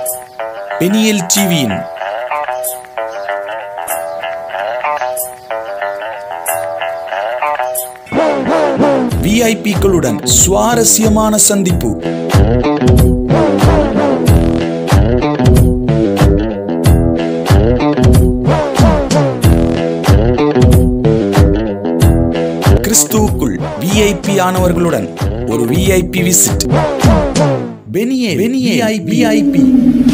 Peniel டிவியின் விஐபிக்களுடன் சுவாரஸ்யமான சந்திப்பு. கிறிஸ்துவுக்குள் விஐபி ஆனவர்களுடன் ஒரு விஐபி விசிட். விஐபி.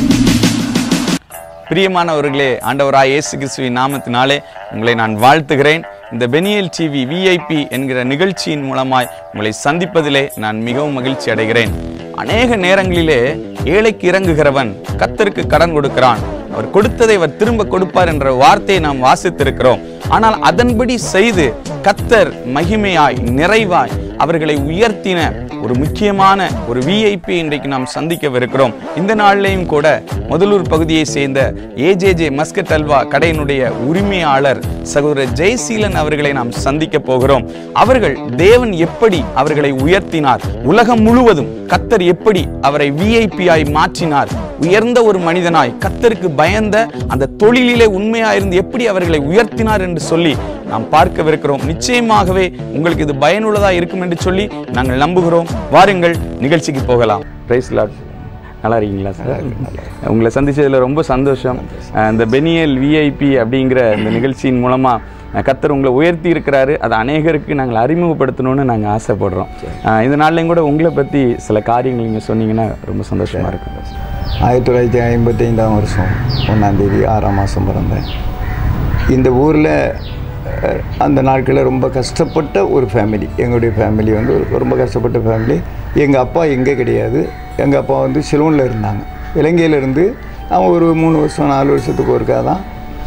பிரியமானவர்களே, ஆண்டவராய் இயேசு கிறிஸ்துவின் நாமத்தினாலே உங்களை நான் வாழ்த்துகிறேன். இந்த பெனியல் டிவி விஐபி என்கிற நிகழ்ச்சியின் மூலமாய் உங்களை சந்திப்பதிலே நான் மிகவும் மகிழ்ச்சி அடைகிறேன். அநேக நேரங்களிலே ஏழைக்கு இறங்குகிறவன் கர்த்தருக்கு கடன் கொடுக்கிறான், அவர் கொடுத்ததை அவர் திரும்ப கொடுப்பார் என்ற வார்த்தையை நாம் வாசித்திருக்கிறோம். ஆனால் அதன்படி செய்து கர்த்தர் மகிமையாய் நிறைவாய் அவர்களை உயர்த்தின ஒரு முக்கியமான ஒரு விஐபி இன்றைக்கு நாம் சந்திக்கவிருக்கிறோம். இந்த நாளிலேயும் கூட முதலூர் பகுதியை சேர்ந்த ஏஜேஜே மஸ்கட் அல்வா கடையினுடைய உரிமையாளர் சகோதரர் ஜெயசீலன் அவர்களை நாம் சந்திக்க போகிறோம். அவர்கள் தேவன் எப்படி அவர்களை உயர்த்தினார், உலகம் முழுவதும் கர்த்தர் எப்படி அவரை விஐபியாய் மாற்றினார், உயர்ந்த ஒரு மனிதனாய் கர்த்தருக்கு பயந்த அந்த தொழிலிலே உண்மையாயிருந்து எப்படி அவர்களை உயர்த்தினார் என்று சொல்லி நாம் பார்க்கவிருக்கிறோம். நிச்சயமாகவே உங்களுக்கு இது பயனுள்ளதா இருக்கும் என்று சொல்லி நாங்கள் நம்புகிறோம். வாருங்கள், நிகழ்ச்சிக்கு போகலாம். Praise lord. நல்லா இருக்கீங்களா சார்? உங்களை சந்திச்சதில் ரொம்ப சந்தோஷம். இந்த பெனியல் விஐபி அப்படிங்கிற இந்த நிகழ்ச்சியின் மூலமாக கர்த்தர் உங்களை உயர்த்தி இருக்கிறாரு. அதை அநேகருக்கு நாங்கள் அறிமுகப்படுத்தணும்னு நாங்கள் ஆசைப்படுறோம். இந்த நாள்லையும் கூட உங்களை பற்றி சில காரியங்கள் நீங்கள் சொன்னீங்கன்னா ரொம்ப சந்தோஷமாக இருக்கும். 1955 வருஷம் 1ஆம் தேதி 6ஆம் மாதம் பிறந்தேன். இந்த ஊரில் அந்த நாட்களில் ரொம்ப கஷ்டப்பட்ட ஒரு ஃபேமிலி. எங்களுடைய ஃபேமிலி வந்து ரொம்ப கஷ்டப்பட்ட ஃபேமிலி. எங்கள் அப்பா எங்கே கிடையாது. எங்கள் அப்பா வந்து சிலோனில் இருந்தாங்க. இலங்கையிலேருந்து அவங்க ஒரு 3 வருஷம் 4 வருஷத்துக்கு ஒருக்காக தான்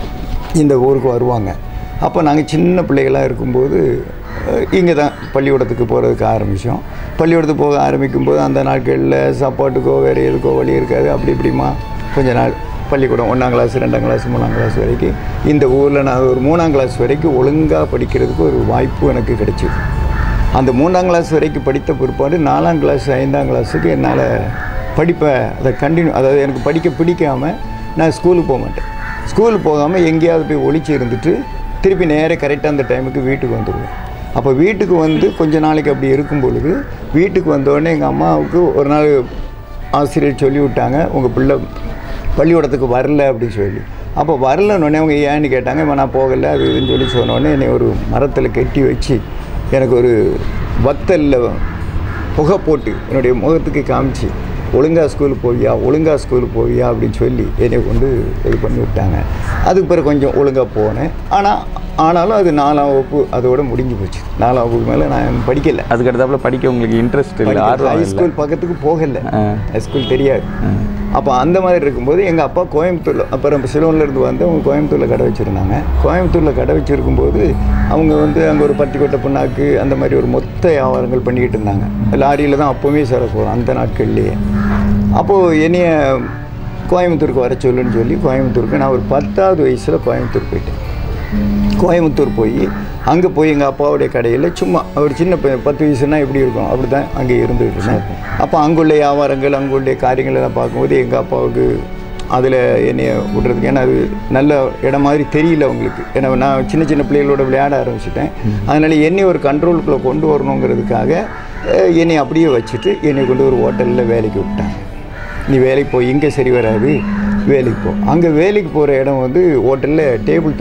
இந்த ஊருக்கு வருவாங்க. அப்போ நாங்கள் சின்ன பிள்ளைகளாக இருக்கும்போது இங்கே தான் பள்ளிக்கூடத்துக்கு போகிறதுக்கு ஆரம்பித்தோம். பள்ளிக்கூடத்துக்கு போக ஆரம்பிக்கும்போது அந்த நாட்களில் சாப்பாட்டுக்கோ வேறு எதுக்கோ வழி இருக்காது. அப்படி இப்படிமா கொஞ்ச நாள் பள்ளிக்கூடம் 1ஆம் கிளாஸ் 2ஆம் கிளாஸ் 3ஆம் கிளாஸ் வரைக்கும் இந்த ஊரில் நான் ஒரு 3ஆம் கிளாஸ் வரைக்கும் ஒழுங்காக படிக்கிறதுக்கு ஒரு வாய்ப்பு எனக்கு கிடைச்சிது. அந்த 3ஆம் கிளாஸ் வரைக்கும் படித்த பிற்பாடு 4ஆம் கிளாஸ் 5ஆம் கிளாஸுக்கு என்னால் படிப்பை அதை கண்டினியூ, அதாவது எனக்கு படிக்க பிடிக்காமல் நான் ஸ்கூலுக்கு போக மாட்டேன். ஸ்கூலுக்கு போகாமல் எங்கேயாவது போய் ஒளிச்சு இருந்துட்டு திருப்பி நேராக கரெக்டாக அந்த டைமுக்கு வீட்டுக்கு வந்துடுவேன். அப்போ வீட்டுக்கு வந்து கொஞ்ச நாளைக்கு அப்படி இருக்கும் பொழுது வீட்டுக்கு வந்தோடனே எங்கள் அம்மாவுக்கு ஒரு நாள் ஆசிரியர் சொல்லி விட்டாங்க, உங்கள் பிள்ளை பள்ளிக்கூடத்துக்கு வரல அப்படின்னு சொல்லி. அப்போ வரலன்னொடனே அவங்க ஏன்னு கேட்டாங்க. இப்போ நான் போகலை அது இதுன்னு சொல்லி சொன்னோடனே என்னை ஒரு மரத்தில் கட்டி வச்சு எனக்கு ஒரு வத்தலில் புகை போட்டு என்னுடைய முகத்துக்கு காமிச்சு ஒழுங்கா ஸ்கூலுக்கு போவியா ஒழுங்கா ஸ்கூலுக்கு போவியா அப்படின்னு சொல்லி என்னை கொண்டு இது பண்ணி விட்டாங்க. அதுக்கு பிறகு கொஞ்சம் ஒழுங்காக போனேன். ஆனாலும் அது 4ஆம் வகுப்பு அதோடு முடிஞ்சு போச்சு. 4ஆம் வகுப்பு மேலே நான் படிக்கலை. அதுக்கு அடுத்தாப்புல படிக்க உங்களுக்கு இன்ட்ரெஸ்ட் இல்லை? ஹைஸ்கூல் பக்கத்துக்கு போகலை, ஹைஸ்கூல் தெரியாது. அப்போ அந்த மாதிரி இருக்கும்போது எங்கள் அப்பா கோயம்புத்தூரில், அப்புறம் சிலோன்லேருந்து வந்து அவங்க கோயம்புத்தூரில் கடை வச்சுருந்தாங்க. கோயம்புத்தூரில் கடை வச்சுருக்கும்போது அவங்க வந்து அங்கே ஒரு பட்டிக்கொட்டை புண்ணாக்கு அந்த மாதிரி ஒரு மொத்த வியாபாரங்கள் பண்ணிக்கிட்டு இருந்தாங்க. லாரியில் தான் அப்போவுமே சரக்கு வரும் அந்த நாட்கள்லேயே. அப்போது என்னைய கோயம்புத்தூருக்கு வர சொல்லுன்னு சொல்லி கோயம்புத்தூருக்கு நான் ஒரு 10ஆவது வயசில் கோயம்புத்தூர் போயிட்டேன். கோயம்புத்தூர் போய் அங்கே போய் எங்கள் அப்பாவுடைய கடையில் சும்மா ஒரு சின்ன 10 வயசுனா எப்படி இருக்கும் அப்படி தான் அங்கே இருந்துகிட்டு இருந்தேன். அப்போ அங்குள்ள வியாபாரங்கள் அங்குள்ள காரியங்கள் எல்லாம் பார்க்கும்போது எங்கள் அப்பாவுக்கு அதில் என்னைய விட்றதுக்கு, ஏன்னா அது நல்ல இடம் மாதிரி தெரியல அவங்களுக்கு. ஏன்னா நான் சின்ன சின்ன பிள்ளைகளோட விளையாட ஆரம்பிச்சிட்டேன். அதனால் என்னை ஒரு கண்ட்ரோலுக்குள்ளே கொண்டு வரணுங்கிறதுக்காக என்னை அப்படியே வச்சுட்டு என்னை கொண்டு ஒரு ஹோட்டலில் வேலைக்கு விட்டாங்க. நீ வேலைக்கு போய் இங்கே சரி வராது, வேலைக்கு போ. அங்கே வேலைக்கு போகிற இடம் வந்து ஹோட்டலில் டேபிள்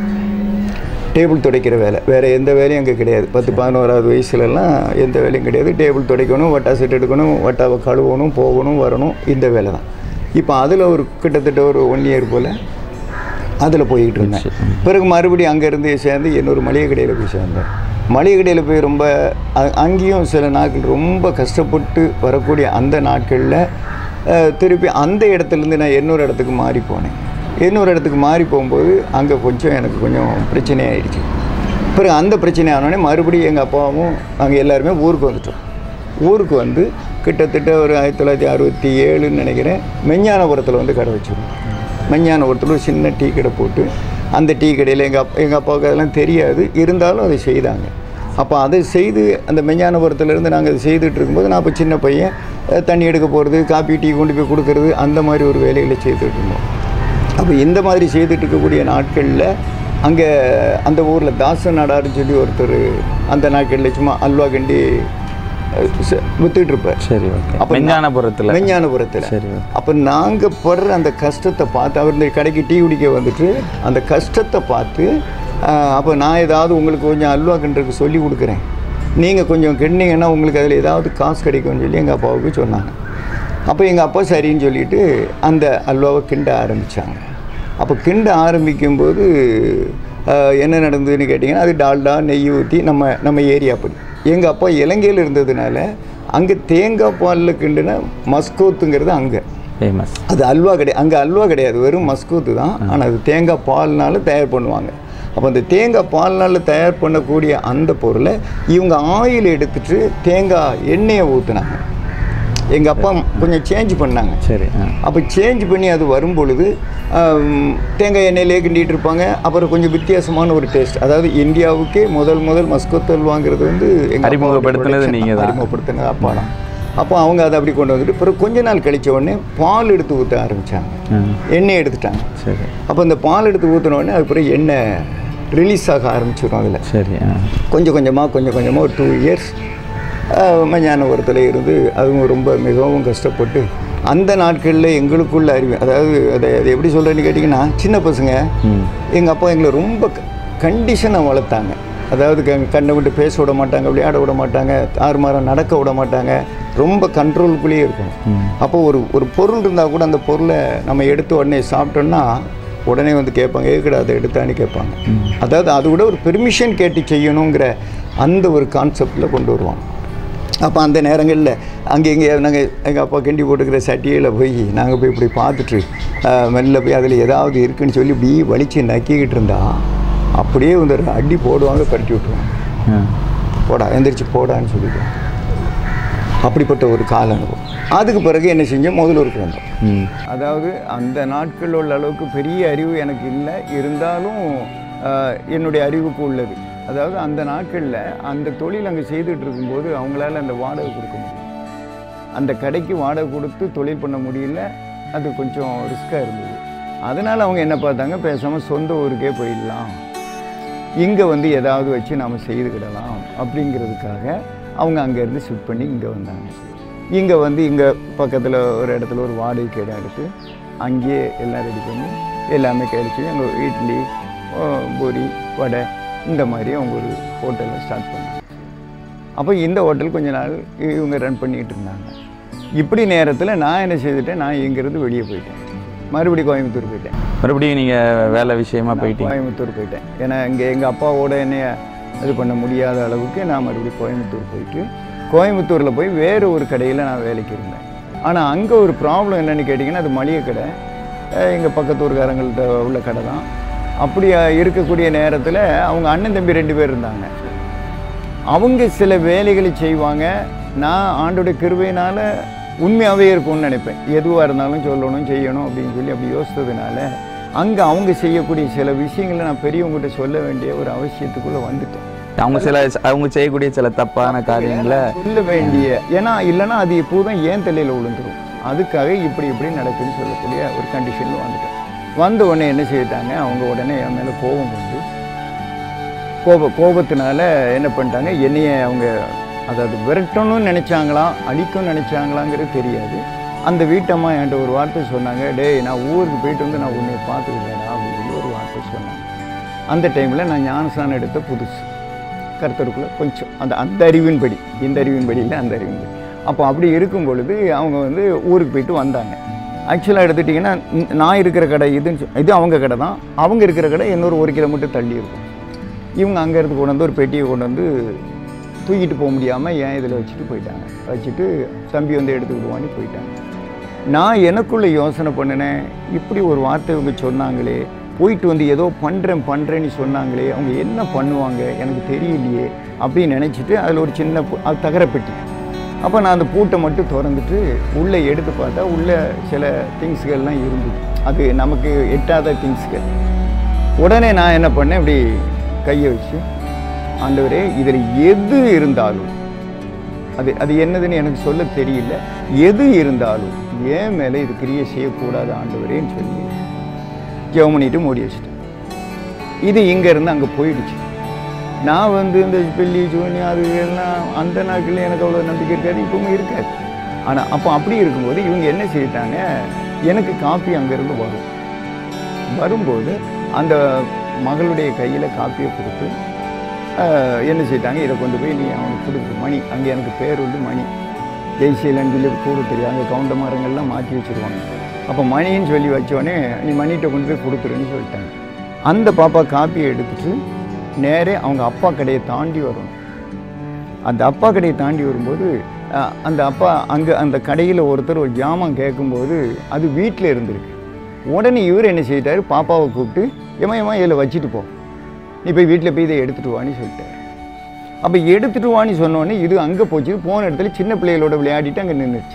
துடைக்கிற வேலை, வேறு எந்த வேலையும் அங்கே கிடையாது. 10-11ஆவது வயசுலலாம் எந்த வேலையும் கிடையாது. டேபிள் துடைக்கணும், வட்டா செட் எடுக்கணும், வட்டாவை கழுவணும், போகணும் வரணும், இந்த வேலை தான். இப்போ அதில் ஒரு கிட்டத்தட்ட ஒரு 1 இயர் போல் அதில் போய்கிட்டு இருந்தேன். பிறகு மறுபடியும் அங்கேருந்து சேர்ந்து இன்னொரு மளிகை கடையில் போய் சேர்ந்தேன். மளிகை கடையில் போய் ரொம்ப அங்கேயும் சில நாட்கள் ரொம்ப கஷ்டப்பட்டு வரக்கூடிய அந்த நாட்களில் திருப்பி அந்த இடத்துலேருந்து நான் இன்னொரு இடத்துக்கு மாறி போனேன். இன்னொரு இடத்துக்கு மாறி போகும்போது அங்கே எனக்கு கொஞ்சம் பிரச்சனையாயிடுச்சு. பிறகு அந்த பிரச்சனை ஆனோடனே மறுபடியும் எங்கள் அப்பாவும் நாங்கள் எல்லாருமே ஊருக்கு வந்துட்டோம். ஊருக்கு வந்து கிட்டத்தட்ட ஒரு 1967ன்னு நினைக்கிறேன் மெஞ்ஞானபுரத்தில் வந்து கடை வச்சுருந்தோம். மெஞ்ஞானபுரத்தில் ஒரு சின்ன டீ கடை போட்டு அந்த டீ கடையில் எங்கள் அப்பாவுக்கு அதெல்லாம் தெரியாது, இருந்தாலும் அதை செய்தாங்க. அப்போ அதை செய்து அந்த மெஞ்ஞானபுரத்துலேருந்து நாங்கள் அதை செய்துட்டு இருக்கும்போது நான் இப்போ சின்ன பையன் தண்ணி எடுக்க போகிறது, காப்பி டீ கொண்டு போய் கொடுக்கறது, அந்த மாதிரி ஒரு வேலைகளை செய்துட்டு இருந்தோம். அப்போ இந்த மாதிரி செய்துட்டு இருக்கக்கூடிய நாட்களில் அங்கே அந்த ஊரில் தாசன் நாடாருன்னு சொல்லி ஒருத்தர் அந்த நாட்களில் சும்மா அல்வா கண்டி வித்துட்டு இருப்பார். சரி, அப்போ மெஞ்ஞானபுரத்தில். சரி, அப்போ நாங்கள் படுற அந்த கஷ்டத்தை பார்த்து, அவர் இந்த கடைக்கு டீ குடிக்க வந்துட்டு அந்த கஷ்டத்தை பார்த்து, அப்போ நான் ஏதாவது உங்களுக்கு கொஞ்சம் அல்வா கிண்டுறதுக்கு சொல்லி கொடுக்குறேன், நீங்கள் கொஞ்சம் கிண்டிங்கன்னா உங்களுக்கு அதில் ஏதாவது காசு கிடைக்கும்னு சொல்லி எங்கள் அப்பாவுக்கு சொன்னாங்க. அப்போ எங்கள் அப்பா சரின்னு சொல்லிவிட்டு அந்த அல்வாவை கிண்ட ஆரம்பித்தாங்க. அப்போ கிண்ட ஆரம்பிக்கும்போது என்ன நடந்ததுன்னு கேட்டிங்கன்னா, அது டால்டா நெய் ஊற்றி நம்ம ஏரியா படி. எங்கள் அப்பா இலங்கையில் இருந்ததுனால அங்கே தேங்காய் பாலில் கிண்டுன மஸ்கோத்துங்கிறது அங்கே ஃபேமஸ். அது அல்வா கிடையாது, அங்கே அல்வா கிடையாது, வெறும் மஸ்கோத்து தான். ஆனால் அது தேங்காய் பால்னால தயார் பண்ணுவாங்க. அப்போ அந்த தேங்காய் பால்னால் தயார் பண்ணக்கூடிய அந்த பொருளை இவங்க ஆயில் எடுத்துகிட்டு தேங்காய் எண்ணெயை ஊற்றுனாங்க. எங்கள் அப்பா கொஞ்சம் சேஞ்ச் பண்ணாங்க. சரி, அப்போ சேஞ்ச் பண்ணி அது வரும் பொழுது தேங்காய் எண்ணெயிலே கிண்டிகிட்டு இருப்பாங்க. அப்புறம் கொஞ்சம் வித்தியாசமான ஒரு டேஸ்ட். அதாவது இந்தியாவுக்கே முதல் மஸ்கோத் அல்வாங்கிறது வந்து எங்கள் அறிமுகப்படுத்தினது நீங்கள் தான். அறிமுகப்படுத்தினது அப்பா தான். அப்போ அவங்க அதை அப்படி கொண்டு வந்துட்டு பிறகு கொஞ்ச நாள் கழித்த உடனே பால் எடுத்து ஊற்ற ஆரம்பித்தாங்க, எண்ணெய் எடுத்துட்டாங்க. சரி, அப்போ இந்த பால் எடுத்து ஊற்றின உடனே அது பிறகு எண்ணெய் ரிலீஸ் ஆக ஆரம்பிச்சிடும் அதில். சரி, கொஞ்சம் கொஞ்சமாக ஒரு 2 இயர்ஸ் மெஞ்ஞானபுரத்தில் இருந்து அதுவும் ரொம்ப மிகவும் கஷ்டப்பட்டு அந்த நாட்களில் எங்களுக்குள்ள அறிவு, அதாவது அதை எப்படி சொல்கிறேன்னு கேட்டிங்கன்னா, சின்ன பசங்க எங்கள் அப்பா எங்களை ரொம்ப கண்டிஷனாக வளர்த்தாங்க. அதாவது கண்ணை விட்டு பேச விட மாட்டாங்க, விளையாட விட மாட்டாங்க, ஆறுமாரம் நடக்க விட மாட்டாங்க, ரொம்ப கண்ட்ரோலுக்குள்ளேயே இருக்கும். அப்போ ஒரு பொருள் இருந்தால் கூட அந்த பொருளை நம்ம எடுத்து உடனே சாப்பிட்டோன்னா உடனே வந்து கேட்பாங்க, ஏற்கனவே அதை எடுத்தான்னு கேட்பாங்க. அதாவது அது கூட ஒரு பெர்மிஷன் கேட்டு செய்யணுங்கிற அந்த ஒரு கான்செப்டில் கொண்டு வருவாங்க. அப்போ அந்த நேரங்களில் அங்கே நாங்கள் எங்கள் அப்பா கிண்டி போட்டுக்கிற சட்டியில் போய் நாங்கள் போய் இப்படி பார்த்துட்டு மெல்ல போய் அதில் ஏதாவது இருக்குதுன்னு சொல்லி இப்படி வலிச்சு நக்கிக்கிட்டு இருந்தா அப்படியே வந்து அடி போடுவாங்க, பரட்டி விட்டுருவாங்க. போடா எந்திரிச்சு போடான்னு சொல்லிவிடுவோம். அப்படிப்பட்ட ஒரு கால அனுபவம். அதுக்கு பிறகு என்ன செஞ்சோம், முதலூருக்கு வந்தோம். அதாவது அந்த நாட்களில் உள்ள அளவுக்கு பெரிய அறிவு எனக்கு இல்லை, இருந்தாலும் என்னுடைய அறிவுக்கு உள்ளது. அதாவது அந்த நாட்களில் அந்த தொழில் அங்கே செய்துட்டு இருக்கும்போது அவங்களால அந்த வாடகை கொடுக்க முடியும், அந்த கடைக்கு வாடகை கொடுத்து தொழில் பண்ண முடியல. அது கொஞ்சம் ரிஸ்க்காக இருந்தது. அதனால் அவங்க என்ன பார்த்தாங்க, பேசாமல் சொந்த ஊருக்கே போயிடலாம், இங்கே வந்து ஏதாவது வச்சு நாம் செய்துக்கிடலாம் அப்படிங்கிறதுக்காக அவங்க அங்கேருந்து ஷிஃப்ட் பண்ணி இங்கே வந்தாங்க. இங்கே வந்து இங்கே பக்கத்தில் ஒரு இடத்துல ஒரு வாடகைக்கு இடம் எடுத்து அங்கேயே எல்லாம் ரெடி பண்ணி எல்லாமே கழிச்சு அங்கே இட்லி, பூரி, வடை இந்த மாதிரி அவங்க ஒரு ஹோட்டலை ஸ்டார்ட் பண்ணாங்க. அப்போ இந்த ஹோட்டல் கொஞ்ச நாள் இவங்க ரன் பண்ணிக்கிட்டு இருந்தாங்க. இப்படி நேரத்தில் நான் என்ன செய்துட்டேன், நான் இங்கேருந்து வெளியே போயிட்டேன், மறுபடியும் கோயம்புத்தூர் போயிட்டேன். மறுபடியும் நீங்கள் வேலை விஷயமா போயிட்டீங்க? கோயம்புத்தூர் போயிட்டேன். ஏன்னா இங்கே எங்கள் அப்பாவோட என்னைய இது பண்ண முடியாத அளவுக்கு நான் மறுபடியும் கோயம்புத்தூர் போயிட்டு கோயம்புத்தூரில் போய் வேறு ஒரு கடையில் நான் வேலைக்கு இருந்தேன். ஆனால் அங்கே ஒரு ப்ராப்ளம் என்னென்னு கேட்டிங்கன்னா, அது மளிகை கடை, எங்கள் பக்கத்தூர்காரங்கள்ட்ட உள்ள கடை தான். அப்படி இருக்கக்கூடிய நேரத்தில் அவங்க அண்ணன் தம்பி 2 பேர் இருந்தாங்க. அவங்க சில வேலைகளை செய்வாங்க. நான் ஆண்டோடைய கிருபையினால் உண்மையாகவே இருக்கும்னு நினைப்பேன். எதுவாக இருந்தாலும் சொல்லணும், செய்யணும் அப்படின்னு சொல்லி அப்படி யோசித்ததுனால அங்கே அவங்க செய்யக்கூடிய சில விஷயங்களை நான் பெரியவங்ககிட்ட சொல்ல வேண்டிய ஒரு அவசியத்துக்குள்ளே வந்துட்டேன். அவங்க செய்யக்கூடிய சில தப்பான காரியங்களை சொல்ல வேண்டிய, ஏன்னா இல்லைன்னா அது எப்போதும் ஏன் தலையில் விழுந்துடும். அதுக்காக இப்படி நடக்குதுன்னு சொல்லக்கூடிய ஒரு கண்டிஷனில் வந்துட்டேன். வந்த உடனே என்ன செய்தாங்க, அவங்க உடனே என் மேலே கோபம் கொண்டு கோபத்தினால என்ன பண்ணிட்டாங்க, என்னைய அவங்க அதாவது விரட்டணும்னு நினச்சாங்களா அடிக்கணும்னு நினச்சாங்களாங்கிறது தெரியாது. அந்த வீட்டம்மா என்கிட்ட ஒரு வார்த்தை சொன்னாங்க, டேய் நான் ஊருக்கு போயிட்டு வந்து நான் உன்னை பார்த்துக்கிட்டேன் அப்படின்னு சொல்லி ஒரு வார்த்தை சொன்னாங்க. அந்த டைமில் நான் ஞானஸ்நானம் எடுத்த புதுசு, கர்த்தருக்குள்ளே கொஞ்சம் அந்த அறிவின்படி, இந்த அறிவின்படி இல்லை, அந்த அறிவின்படி. அப்போ அப்படி இருக்கும் பொழுது அவங்க வந்து ஊருக்கு போயிட்டு வந்தாங்க. ஆக்சுவலாக எடுத்துட்டிங்கன்னா நான் இருக்கிற கடை இது அவங்க கடை தான். அவங்க இருக்கிற கடை இன்னொரு 1 கிலோமீட்டர் தள்ளி இருக்கும். இவங்க அங்கேருந்து கொண்டு வந்து ஒரு பெட்டியை கொண்டு வந்து தூக்கிட்டு போக முடியாமல் ஏன் இதில் வச்சுட்டு போயிட்டாங்க. வச்சுட்டு தம்பி வந்து எடுத்துக்கிடுவான்னு போயிட்டாங்க. நான் எனக்குள்ளே யோசனை பண்ணினேன், இப்படி ஒரு வார்த்தை இவங்க சொன்னாங்களே, போயிட்டு வந்து ஏதோ பண்ணுறேன்னு சொன்னாங்களே, அவங்க என்ன பண்ணுவாங்க எனக்கு தெரியலையே அப்படின்னு நினச்சிட்டு அதில் ஒரு சின்ன தகரப்பெட்டி. அப்போ நான் அந்த பூட்டை மட்டும் திறந்துட்டு உள்ளே எடுத்து பார்த்தா உள்ளே சில திங்ஸ்கள்லாம் இருந்தது. அது நமக்கு எட்டாத திங்ஸ்கள். உடனே நான் என்ன பண்ணேன், இப்படி கையை வச்சு, ஆண்டவரே இதில் எது இருந்தாலும் அது என்னதுன்னு எனக்கு சொல்ல தெரியல. எது இருந்தாலும் ஏன் மேலே இது கிரியை செய்யக்கூடாது ஆண்டவரேன்னு சொல்லி ஜெபம் பண்ணிட்டு மூடி வச்சுட்டேன். இது இங்கேருந்து அங்கே போயிடுச்சு. நான் இந்த பெல்லி ஜூனி அது எல்லாம் அந்த நாட்களில் எனக்கு அவ்வளோ நம்பிக்கை இருக்காது, இப்பவும் இருக்காது. ஆனால் அப்போ அப்படி இருக்கும்போது இவங்க என்ன செய்யிட்டாங்க, எனக்கு காப்பி அங்கேருந்து வரும்போது அந்த மகளுடைய கையில் காப்பியை கொடுத்து என்ன செய்யிட்டாங்க, இதை கொண்டு போய் நீ அவனுக்கு கொடுத்து மணி, அங்கே எனக்கு பேர் மணி, ஜெய்சீலன்னு சொல்லி கூட தெரியும், அங்கே கவுண்ட மரங்கள்லாம் மாற்றி வச்சுருவாங்க. அப்போ மணின்னு சொல்லி வச்சோடனே நீ மணிகிட்ட கொண்டு போய் கொடுத்துருன்னு சொல்லிட்டாங்க. அந்த பாப்பா காப்பியை எடுத்துகிட்டு நேரே அவங்க அப்பா கடையை தாண்டி வரணும். அந்த அப்பா கடையை தாண்டி வரும்போது அந்த அப்பா அங்கே அந்த கடையில் ஒருத்தர் ஒரு ஜாமான் கேட்கும்போது அது வீட்டில் இருந்திருக்கு. உடனே இவர் என்ன செய்யிட்டார், பாப்பாவை கூப்பிட்டு ஏமா இதில் வச்சுட்டு போ, நீ போய் வீட்டில் போய் இதை எடுத்துகிட்டு வான்னு சொல்லிட்டார். அப்போ எடுத்துகிட்டு வான்னு சொன்னோடனே இது அங்கே போச்சு. போன இடத்துல சின்ன பிள்ளைகளோட விளையாடிட்டு அங்கே நின்றுச்சு.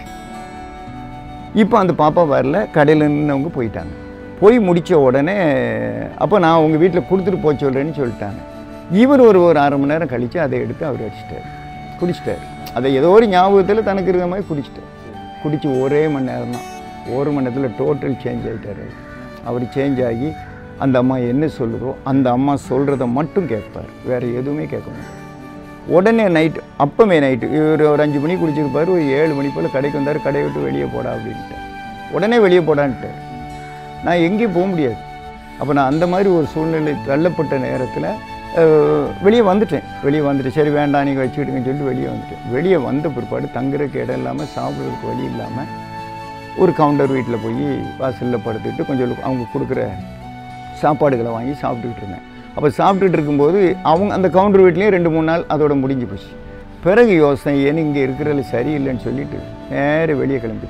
இப்போ அந்த பாப்பா வரல, கடையில் நின்றவங்க போயிட்டாங்க. போய் முடித்த உடனே அப்போ நான் உங்கள் வீட்டில் கொடுத்துட்டு போய் சொல்கிறேன்னு சொல்லிட்டாங்க. இவர் ஒரு அரை மணி நேரம் கழித்து அதை எடுத்து அவர் அடிச்சிட்டார், குடிச்சிட்டார். அதை ஏதோ ஒரு ஞாபகத்தில் தனக்கு இருக்கிற மாதிரி குடிச்சிட்டார். குடித்து ஒரே மணி நேரம் தான், 1 மணி நேரத்தில் டோட்டல் சேஞ்ச் ஆகிட்டார். அவர் சேஞ்ச் ஆகி அந்த அம்மா என்ன சொல்லுதோ அந்த அம்மா சொல்கிறத மட்டும் கேட்பார், வேறு எதுவுமே கேட்க மாட்டார். உடனே நைட்டு, அப்போமே நைட்டு இவர் ஒரு 5 மணிக்கு குடிச்சிருப்பார், ஒரு 7 மணி போல் கடைக்கு வந்தார். கடையை விட்டு வெளியே போடா அப்படின்ட்டார். உடனே வெளியே போடான்ட்டார். நான் எங்கேயும் போக முடியாது. அப்போ நான் அந்த மாதிரி ஒரு சூழ்நிலை தள்ளப்பட்ட நேரத்தில் வெளியே வந்துட்டேன். சரி வேண்டாம் நீங்கள் வச்சுக்கிட்டுங்கன்னு சொல்லிட்டு வெளியே வந்துட்டேன். வெளியே வந்த பிற்பாடு தங்குறதுக்கு இடம் இல்லாமல் சாப்பிட்றதுக்கு வழி இல்லாமல் ஒரு கவுண்டர் வீட்டில் போய் வாசலில் படுத்துக்கிட்டு கொஞ்சம் அவங்க கொடுக்குற சாப்பாடுகளை வாங்கி சாப்பிட்டுக்கிட்டு இருந்தேன். அப்போ சாப்பிட்டுட்டு இருக்கும்போது அவங்க அந்த கவுண்டர் வீட்லேயும் 2-3 நாள் அதோட முடிஞ்சு போச்சு. பிறகு யோசனை ஏன்னு இங்கே இருக்கிறது சரியில்லைன்னு சொல்லிவிட்டு நேராக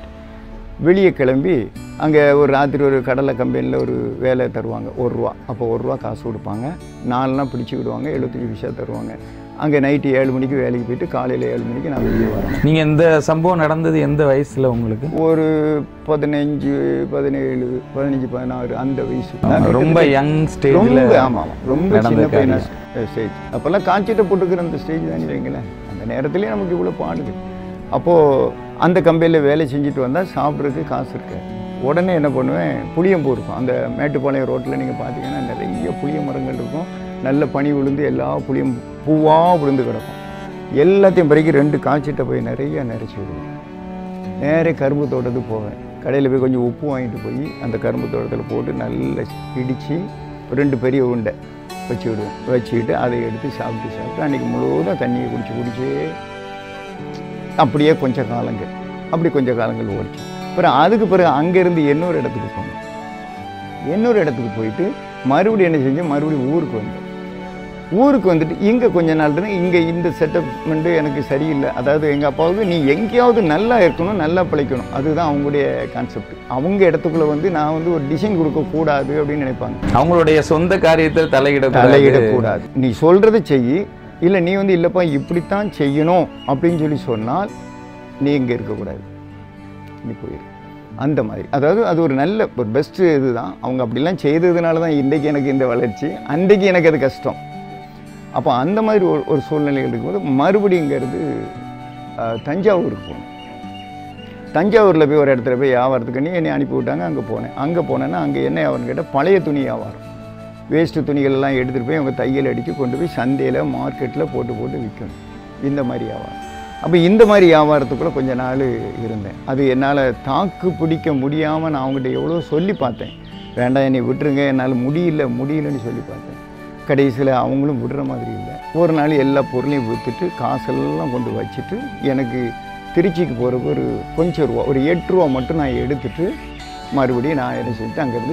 வெளியே கிளம்பி அங்கே ஒரு ராத்திரி ஒரு கடலை கம்பெனியில் ஒரு வேலை தருவாங்க, 1 ரூபா. அப்போ 1 ரூபா காசு கொடுப்பாங்க, 4 நாள் பிடிச்சி விடுவாங்க, 75 பைசா தருவாங்க. அங்கே நைட்டு 7 மணிக்கு வேலைக்கு போயிட்டு காலையில் 7 மணிக்கு நான் வெளியே வரேன். நீங்கள் இந்த சம்பவம் நடந்தது எந்த வயசில் உங்களுக்கு? ஒரு 15, 17, 15, 16 அந்த வயசு. ரொம்ப யங் ஸ்டேஜ். ஆமாம், ரொம்ப சின்ன பையனா ஸ்டேஜ். அப்போல்லாம் காய்ச்சிட்ட போட்டுக்கிற அந்த ஸ்டேஜ் தான் வைங்களேன். அந்த நேரத்துலேயே நமக்கு இவ்வளோ பாடுது. அப்போது அந்த கம்பெனியில் வேலை செஞ்சுட்டு வந்தால் சாப்பிட்றதுக்கு காசு இருக்காது. உடனே என்ன பண்ணுவேன், புளியம்பூ இருக்கும் அந்த மேட்டுப்பாளையம் ரோட்டில். நீங்கள் பார்த்தீங்கன்னா நிறைய புளிய மரங்கள் இருக்கும். நல்ல பனி விழுந்து எல்லா புளியும் பூவாக விழுந்து கிடக்கும். எல்லாத்தையும் பிறகு 2 காய்ச்சிட்ட போய் நிறைய நிறச்சி விடுவேன். நேரே கரும்பு தோட்டத்துக்கு போவேன். கடையில் போய் கொஞ்சம் உப்பு வாங்கிட்டு போய் அந்த கரும்பு தோட்டத்தில் போட்டு நல்லா இடித்து 2 பெரிய உருண்டை வச்சு விடுவேன். வச்சுக்கிட்டு அதை எடுத்து சாப்பிட்டு அன்றைக்கி முழுவதும் தண்ணியை குடிச்சு அப்படியே கொஞ்சம் காலங்கள் ஓடிச்சு. அப்புறம் அதுக்கு பிறகு அங்கேருந்து இன்னொரு இடத்துக்கு போனேன். இன்னொரு இடத்துக்கு போயிட்டு மறுபடியும் என்ன செஞ்சேன், மறுபடியும் ஊருக்கு வந்துட்டு இங்கே கொஞ்ச நாள் இருந்தேன். இங்கே இந்த செட்டப்மெண்ட்டு எனக்கு சரியில்லை. அதாவது எங்கள் அப்பாவுக்கு நீ எங்கேயாவது நல்லா இருக்கணும், நல்லா பிழைக்கணும், அதுதான் அவங்களுடைய கான்செப்ட். அவங்க இடத்துக்குள்ளே நான் ஒரு டிசைன் கொடுக்கக்கூடாது அப்படின்னு நினைப்பாங்க. அவங்களுடைய சொந்த காரியத்தில் தலையிடக்கூடாது. நீ சொல்கிறத செய், இல்லை நீ இல்லைப்பா இப்படித்தான் செய்யணும் அப்படின்னு சொல்லி சொன்னால் நீ இங்கே இருக்கக்கூடாது, நீ போயிரு. அந்த மாதிரி, அதாவது அது ஒரு நல்ல ஒரு பெஸ்ட்டு இது தான். அவங்க அப்படிலாம் செய்ததுனால தான் இன்றைக்கி எனக்கு இந்த வளர்ச்சி, அன்றைக்கி எனக்கு அது கஷ்டம். அப்போ அந்த மாதிரி ஒரு சூழ்நிலைகள் இருக்கும்போது மறுபடிங்கிறது தஞ்சாவூருக்கு போனேன். தஞ்சாவூரில் போய் ஒரு இடத்துல போய் வியாபாரத்துக்கு என்னை அனுப்பி விட்டாங்க. அங்கே போனேன்னா அங்கே என்ன வியாபாரம் கேட்டால் பழைய துணி வியாபாரம். வேஸ்ட்டு துணிகளெல்லாம் எடுத்துகிட்டு போய் அவங்க தையல் அடித்து கொண்டு போய் சந்தையில் மார்க்கெட்டில் போட்டு விற்கணும், இந்த மாதிரி வியாபாரம். அப்போ இந்த மாதிரி வியாபாரத்துக்குள்ளே கொஞ்ச நாள் இருந்தேன். அது என்னால் தாக்கு பிடிக்க முடியாமல் நான் அவங்ககிட்ட எவ்வளோ சொல்லி பார்த்தேன், வேண்டாம் என்னை விட்டுருங்க, என்னால் முடியலன்னு சொல்லி பார்த்தேன். கடைசியில் அவங்களும் விடுற மாதிரி இல்லை. ஒரு நாள் எல்லா பொருளையும் விற்றுட்டு காசெல்லாம் கொண்டு வச்சுட்டு எனக்கு திருச்சிக்கு போகிறதுக்கு கொஞ்சம் ரூபா, ஒரு 8 ரூபா மட்டும் நான் எடுத்துகிட்டு மறுபடியும் நான் என்ன செஞ்சுட்டு அங்கேருந்து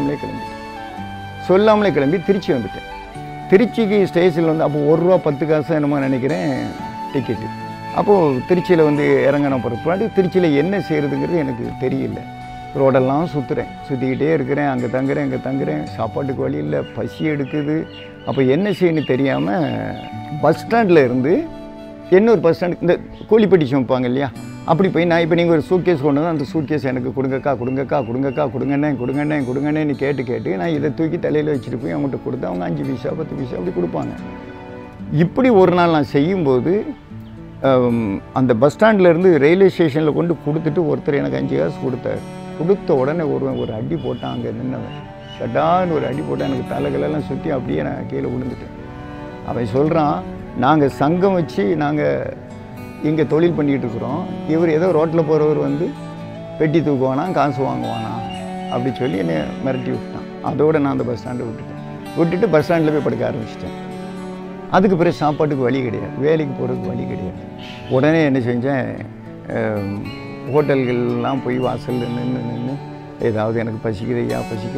சொல்லாமலே கிளம்பி திருச்சி வந்துட்டேன். திருச்சிக்கு ஸ்டேஷனில் அப்போ 1 ரூபா 10 காசு என்னமோ நினைக்கிறேன் டிக்கெட்டு. அப்போது திருச்சியில் இறங்கின பிற்பாடு திருச்சியில் என்ன செய்கிறதுங்கிறது எனக்கு தெரியல. ரோடெல்லாம் சுற்றிக்கிட்டே இருக்கிறேன், அங்கே தங்குறேன், சாப்பாட்டுக்கு வழி இல்லை, பசி எடுக்குது. அப்போ என்ன செய்யணும்னு தெரியாமல் பஸ் ஸ்டாண்டில் இருந்து இன்னொரு பஸ் ஸ்டாண்டு, இந்த கூலிப்பட்டி சுமப்பாங்க இல்லையா, அப்படி போய் நான் இப்போ நீங்கள் ஒரு சூட்கேஸ் கொண்டு வந்து அந்த சூட்கேஸ் எனக்கு கொடுங்கன்னு கேட்டு நான் இதை தூக்கி தலையில் வச்சுட்டு போய் அவங்கள்ட்ட கொடுத்து அவங்க 5 பைசா 10 பைசா அப்படி கொடுப்பாங்க. இப்படி ஒரு நாள் நான் செய்யும்போது அந்த பஸ் ஸ்டாண்ட்லேருந்து ரயில்வே ஸ்டேஷனில் கொண்டு கொடுத்துட்டு ஒருத்தர் எனக்கு 5 காசு கொடுத்தார். கொடுத்த உடனே ஒரு அடி போட்டான். அங்கே நின்னவன் சட்டான்னு ஒரு அடி போட்டால் எனக்கு தலைகளெல்லாம் சுற்றி அப்படியே நான் கீழே விழுந்துட்டேன். அவன் சொல்கிறான், நாங்கள் சங்கம் வச்சு நாங்கள் இங்கே தொழில் பண்ணிகிட்டு இருக்கிறோம், இவர் ஏதோ ரோட்டில் போகிறவர் வந்து பெட்டி தூக்குவானா காசு வாங்குவானா அப்படி சொல்லி என்னை மிரட்டி விட்டான். அதோடு நான் அந்த பஸ் ஸ்டாண்டை விட்டுட்டு பஸ் ஸ்டாண்டில் போய் படுக்க ஆரம்பிச்சிட்டேன். அதுக்கு பிறகு சாப்பாட்டுக்கு வழி கிடையாது, வேலைக்கு போகிறதுக்கு வழி கிடையாது. உடனே என்ன செஞ்சேன், ஹோட்டல்கள்லாம் போய் வாசலில் நின்று ஏதாவது எனக்கு பசிக்கிறையா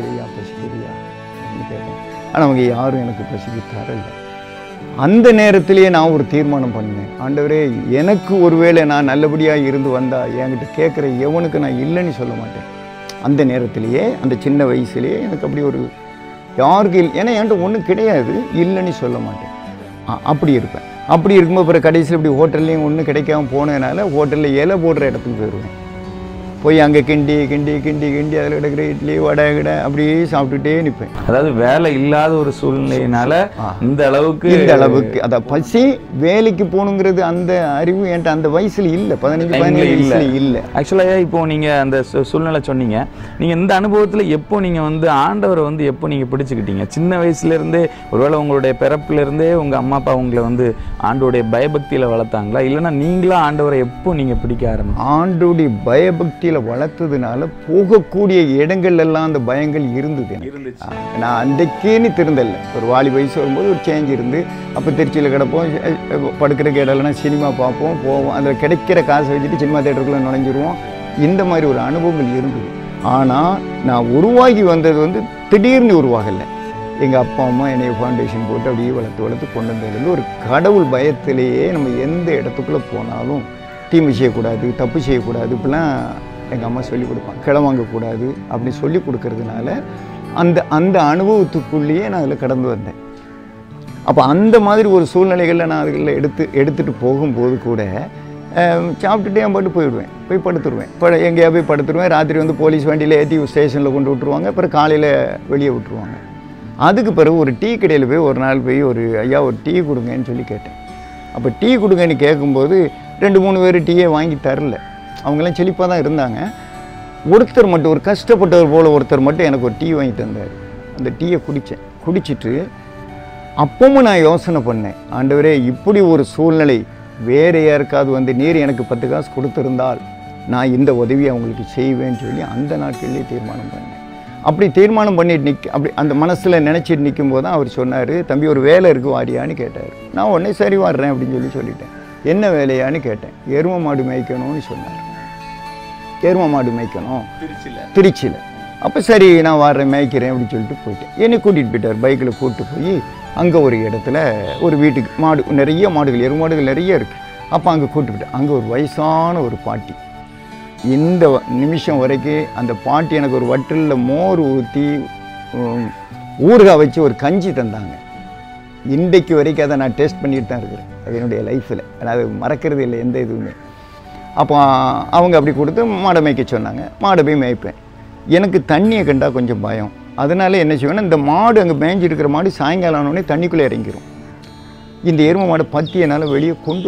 அப்படின்னு கேட்டேன். ஆனால் அவங்க யாரும் எனக்கு பசிக்கு தரலை. அந்த நேரத்திலேயே நான் ஒரு தீர்மானம் பண்ணேன், ஆண்டவரே எனக்கு ஒருவேளை நான் நல்லபடியாக இருந்து வந்தால் என்கிட்ட கேட்குற எவனுக்கு நான் இல்லைன்னு சொல்ல மாட்டேன். அந்த நேரத்திலேயே அந்த சின்ன வயசுலேயே எனக்கு அப்படி ஒரு யாருக்கு ஏன்னா என்கிட்ட ஒன்றும் கிடையாது, இல்லைன்னு சொல்ல மாட்டேன். அப்படி இருப்பேன். அப்படி இருக்கும்போது அப்புறம் கடைசியில் இப்படி ஹோட்டல்லையும் ஒன்றும் கிடைக்காம போனதுனால ஹோட்டலில் இலை போடுற இடத்துக்கு போயிடுவேன். போய் அங்கே கிண்டி அதில் கிடக்கிற இட்லி வடை அப்படியே சாப்பிட்டுட்டே நிற்பேன். அதாவது வேலை இல்லாத ஒரு சூழ்நிலையினால இந்த அளவுக்கு அதை பசி வேலைக்கு போகணுங்கிறது அந்த அறிவு என்கிட்ட அந்த வயசுல இல்லை, 15-17 வயசுல இல்லை. ஆக்சுவலாக இப்போ நீங்கள் அந்த சூழ்நிலை சொன்னீங்க, நீங்கள் இந்த அனுபவத்தில் எப்போ நீங்கள் வந்து ஆண்டவரை வந்து எப்போ நீங்கள் பிடிச்சிக்கிட்டீங்க? சின்ன வயசுலேருந்தே ஒருவேளை உங்களுடைய பிறப்புலேருந்தே உங்கள் அம்மா அப்பா உங்களை வந்து ஆண்டோடைய பயபக்தியில் வளர்த்தாங்களா, இல்லைன்னா நீங்களா ஆண்டவரை எப்போ நீங்கள் பிடிக்க ஆரம்பிச்சு? ஆண்டோடைய பயபக்தியில் வளர்த்ததுனால போகக்கூடிய இடங்கள் எல்லாம் அந்த பயங்கள் இருந்தது. நான் அன்றைக்கேன்னு திருந்தல, ஒரு வாலி வயசு வரும்போது ஒரு சேஞ்ச் இருந்து அப்போ திருச்சியில் கிடப்போம், படுக்கிற இடம்லாம் சினிமா பார்ப்போம், போவோம், அதில் கிடைக்கிற காசை வச்சுட்டு சினிமா தேட்டருக்குள்ளே நுழைஞ்சிருவோம். இந்த மாதிரி ஒரு அனுபவங்கள் இருந்தது. ஆனால் நான் உருவாகி வந்தது வந்து திடீர்னு உருவாகலை. எங்கள் அப்பா அம்மா என்னை ஃபவுண்டேஷன் போட்டு அப்படியே வளர்த்து கொண்டு வந்ததுலேருந்து ஒரு கடவுள் பயத்திலேயே நம்ம எந்த இடத்துக்குள்ளே போனாலும் தீமை செய்யக்கூடாது, தப்பு செய்யக்கூடாது, இப்படிலாம் எங்கள் அம்மா சொல்லிக் கொடுப்பாங்க. கிளவாங்கக்கூடாது அப்படி சொல்லி கொடுக்கறதுனால அந்த அனுபவத்துக்குள்ளேயே நான் அதில் கடந்து வந்தேன். அப்போ அந்த மாதிரி ஒரு சூழ்நிலைகளில் நான் அதில் எடுத்துகிட்டு போகும்போது கூட சாப்பிட்டுட்டே என் பாட்டு போய் படுத்துருவேன். எங்கேயா போய் படுத்துருவேன். ராத்திரி வந்து போலீஸ் வண்டியில் ஏற்றி ஸ்டேஷனில் கொண்டு விட்டுருவாங்க. அப்புறம் காலையில் வெளியே விட்டுருவாங்க. அதுக்கு பிறகு ஒரு டீ கடையில் போய் ஒரு நாள் போய் ஒரு ஐயா ஒரு டீ கொடுங்கன்னு சொல்லி கேட்டேன். அப்போ டீ கொடுங்கன்னு கேட்கும்போது 2-3 பேர் டீயே வாங்கி தரல. அவங்களாம் செழிப்பாக தான் இருந்தாங்க. ஒருத்தர் மட்டும், ஒரு கஷ்டப்பட்டவர் போல் ஒருத்தர் மட்டும் எனக்கு ஒரு டீ வாங்கி தந்தார். அந்த டீயை குடிச்சிட்டு அப்பவும் நான் யோசனை பண்ணேன், ஆண்டவரே இப்படி ஒரு சூழ்நிலை வேறு யாருக்காவது வந்து நீர் எனக்கு 10 காசு கொடுத்துருந்தால் நான் இந்த உதவியை அவங்களுக்கு செய்வேன்னு சொல்லி அந்த நாட்களிலே தீர்மானம் பண்ணேன். அப்படி தீர்மானம் பண்ணிட்டு அப்படி அந்த மனசில் நினச்சிட்டு நிற்கும் போது தான் அவர் சொன்னார், தம்பி ஒரு வேலை இருக்குது வாரியான்னு கேட்டார். நான் உடனே சரி வர்றேன் அப்படின்னு சொல்லிட்டேன். என்ன வேலையான்னு கேட்டேன். எரும மாடு மேய்க்கணும்னு சொன்னார். எரும மாடு மேய்க்கணும் திருச்சியில். அப்போ சரி நான் வர்றேன் மேய்க்கிறேன் அப்படின்னு சொல்லிட்டு போயிட்டேன். என்னை கூட்டிகிட்டு போயிட்டார். பைக்கில் கூப்பிட்டு போய் அங்கே ஒரு இடத்துல ஒரு வீட்டுக்கு நிறைய மாடுகள், எரும மாடுகள் நிறைய இருக்குது. அப்போ அங்கே கூப்பிட்டு போயிட்டேன். அங்கே ஒரு வயசான ஒரு பாட்டி, இந்த நிமிஷம் வரைக்கும் அந்த பாட்டி எனக்கு ஒரு வட்டிலில் மோர் ஊற்றி ஊறுகாய் வச்சு ஒரு கஞ்சி தந்தாங்க. இன்றைக்கு வரைக்கும் அதை நான் டேஸ்ட் பண்ணிட்டு தான் இருக்கிறேன். அது என்னுடைய லைஃப்பில் அது மறக்கிறது இல்லை எந்த இதுவுமே. அப்போ அவங்க அப்படி கொடுத்து மாடை மேய்க்க சொன்னாங்க. மாடை போய் மேய்ப்பேன். எனக்கு தண்ணியை கண்டா கொஞ்சம் பயம். அதனால என்ன செய்வேன்னா, இந்த மாடு அங்கே மேய்ஞ்சிருக்கிற மாடு சாயங்காலம் ஆனோடனே தண்ணிக்குள்ளே இறங்கிடும். இந்த எருமை மாடை பற்றி என்னால் வெளியே கொண்டு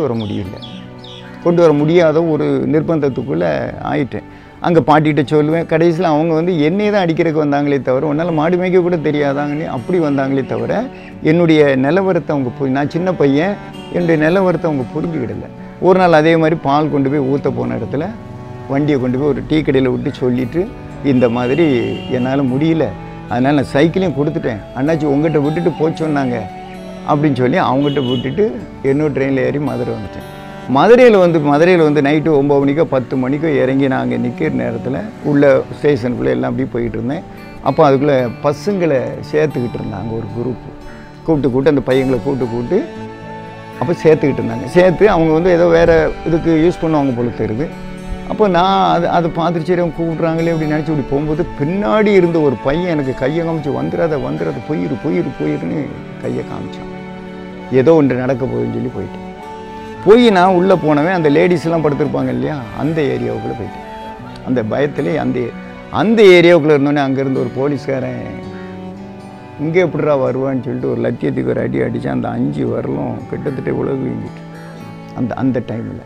வர முடியாத ஒரு நிர்பந்தத்துக்குள்ளே ஆயிட்டேன். அங்கே பாட்டிகிட்ட சொல்லுவேன். கடைசியில் அவங்க வந்து என்னையே தான் அடிக்கிறதுக்கு வந்தாங்களே தவிர உன்னால் மாடு மேய்க்க கூட தெரியாதாங்கன்னு அப்படி வந்தாங்களே தவிர என்னுடைய நிலவரத்தை அவங்க நான் சின்ன பையன், என்னுடைய நிலவரத்தை அவங்க புரிஞ்சுக்கிடலை. ஒரு நாள் அதே மாதிரி பால் கொண்டு போய் ஊற்ற போன இடத்துல வண்டியை கொண்டு போய் ஒரு டீ கடையில் விட்டு சொல்லிவிட்டு, இந்த மாதிரி என்னால் முடியல, அதனால் நான் சைக்கிளையும் கொடுத்துட்டேன், அண்ணாச்சி உங்கள்கிட்ட விட்டுட்டு போய் சொன்னாங்க அப்படின்னு சொல்லி அவங்ககிட்ட விட்டுட்டு இன்னொரு ட்ரெயினில் ஏறி மதுரை வந்துட்டேன். மதுரையில் வந்து நைட்டு 9 மணிக்கோ 10 மணிக்கோ இறங்கி நான் அங்கே நிற்கிற நேரத்தில் உள்ள ஸ்டேஷனுக்குள்ளே எல்லாம் அப்படி போயிட்டு இருந்தேன். அப்போ அதுக்குள்ளே பசங்களை சேர்த்துக்கிட்டு இருந்தாங்க. ஒரு குரூப்பு கூப்பிட்டு அந்த பையங்களை கூப்பிட்டு அப்போ சேர்த்துக்கிட்டு இருந்தாங்க. சேர்த்து அவங்க வந்து ஏதோ வேறு இதுக்கு யூஸ் பண்ணுவாங்க போல தெரியுது. அப்போ நான் அதை பார்த்துட்டு சரி அவங்க கூப்பிட்றாங்களே அப்படின்னு நினச்சி இப்படி போகும்போது பின்னாடி இருந்த ஒரு பையன் எனக்கு கையை காமிச்சு வந்துடாத போயிருன்னு கையை காமிச்சான். ஏதோ ஒன்று நடக்க போகுதுன்னு சொல்லி போய் நான் உள்ளே போனவன் அந்த லேடிஸ்லாம் படுத்திருப்பாங்க இல்லையா, அந்த ஏரியாவுக்குள்ளே போயிட்டேன். அந்த பயத்துலேயே அந்த ஏரியாவுக்குள்ளே இருந்தோடனே அங்கேருந்து ஒரு போலீஸ்காரன் இங்கே எப்படிரா வருவான்னு சொல்லிட்டு ஒரு லட்சியத்துக்கு ஒரு அடி அடித்தான். அந்த 5 வரலும் கிட்டத்தட்ட உலகு வீங்கிட்டு அந்த டைமில்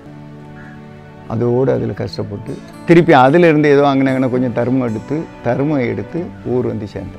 அதோடு அதில் கஷ்டப்பட்டு திருப்பி அதிலிருந்து ஏதோ அங்கே கொஞ்சம் தருமம் எடுத்து ஊர் வந்து சேர்ந்தேன்.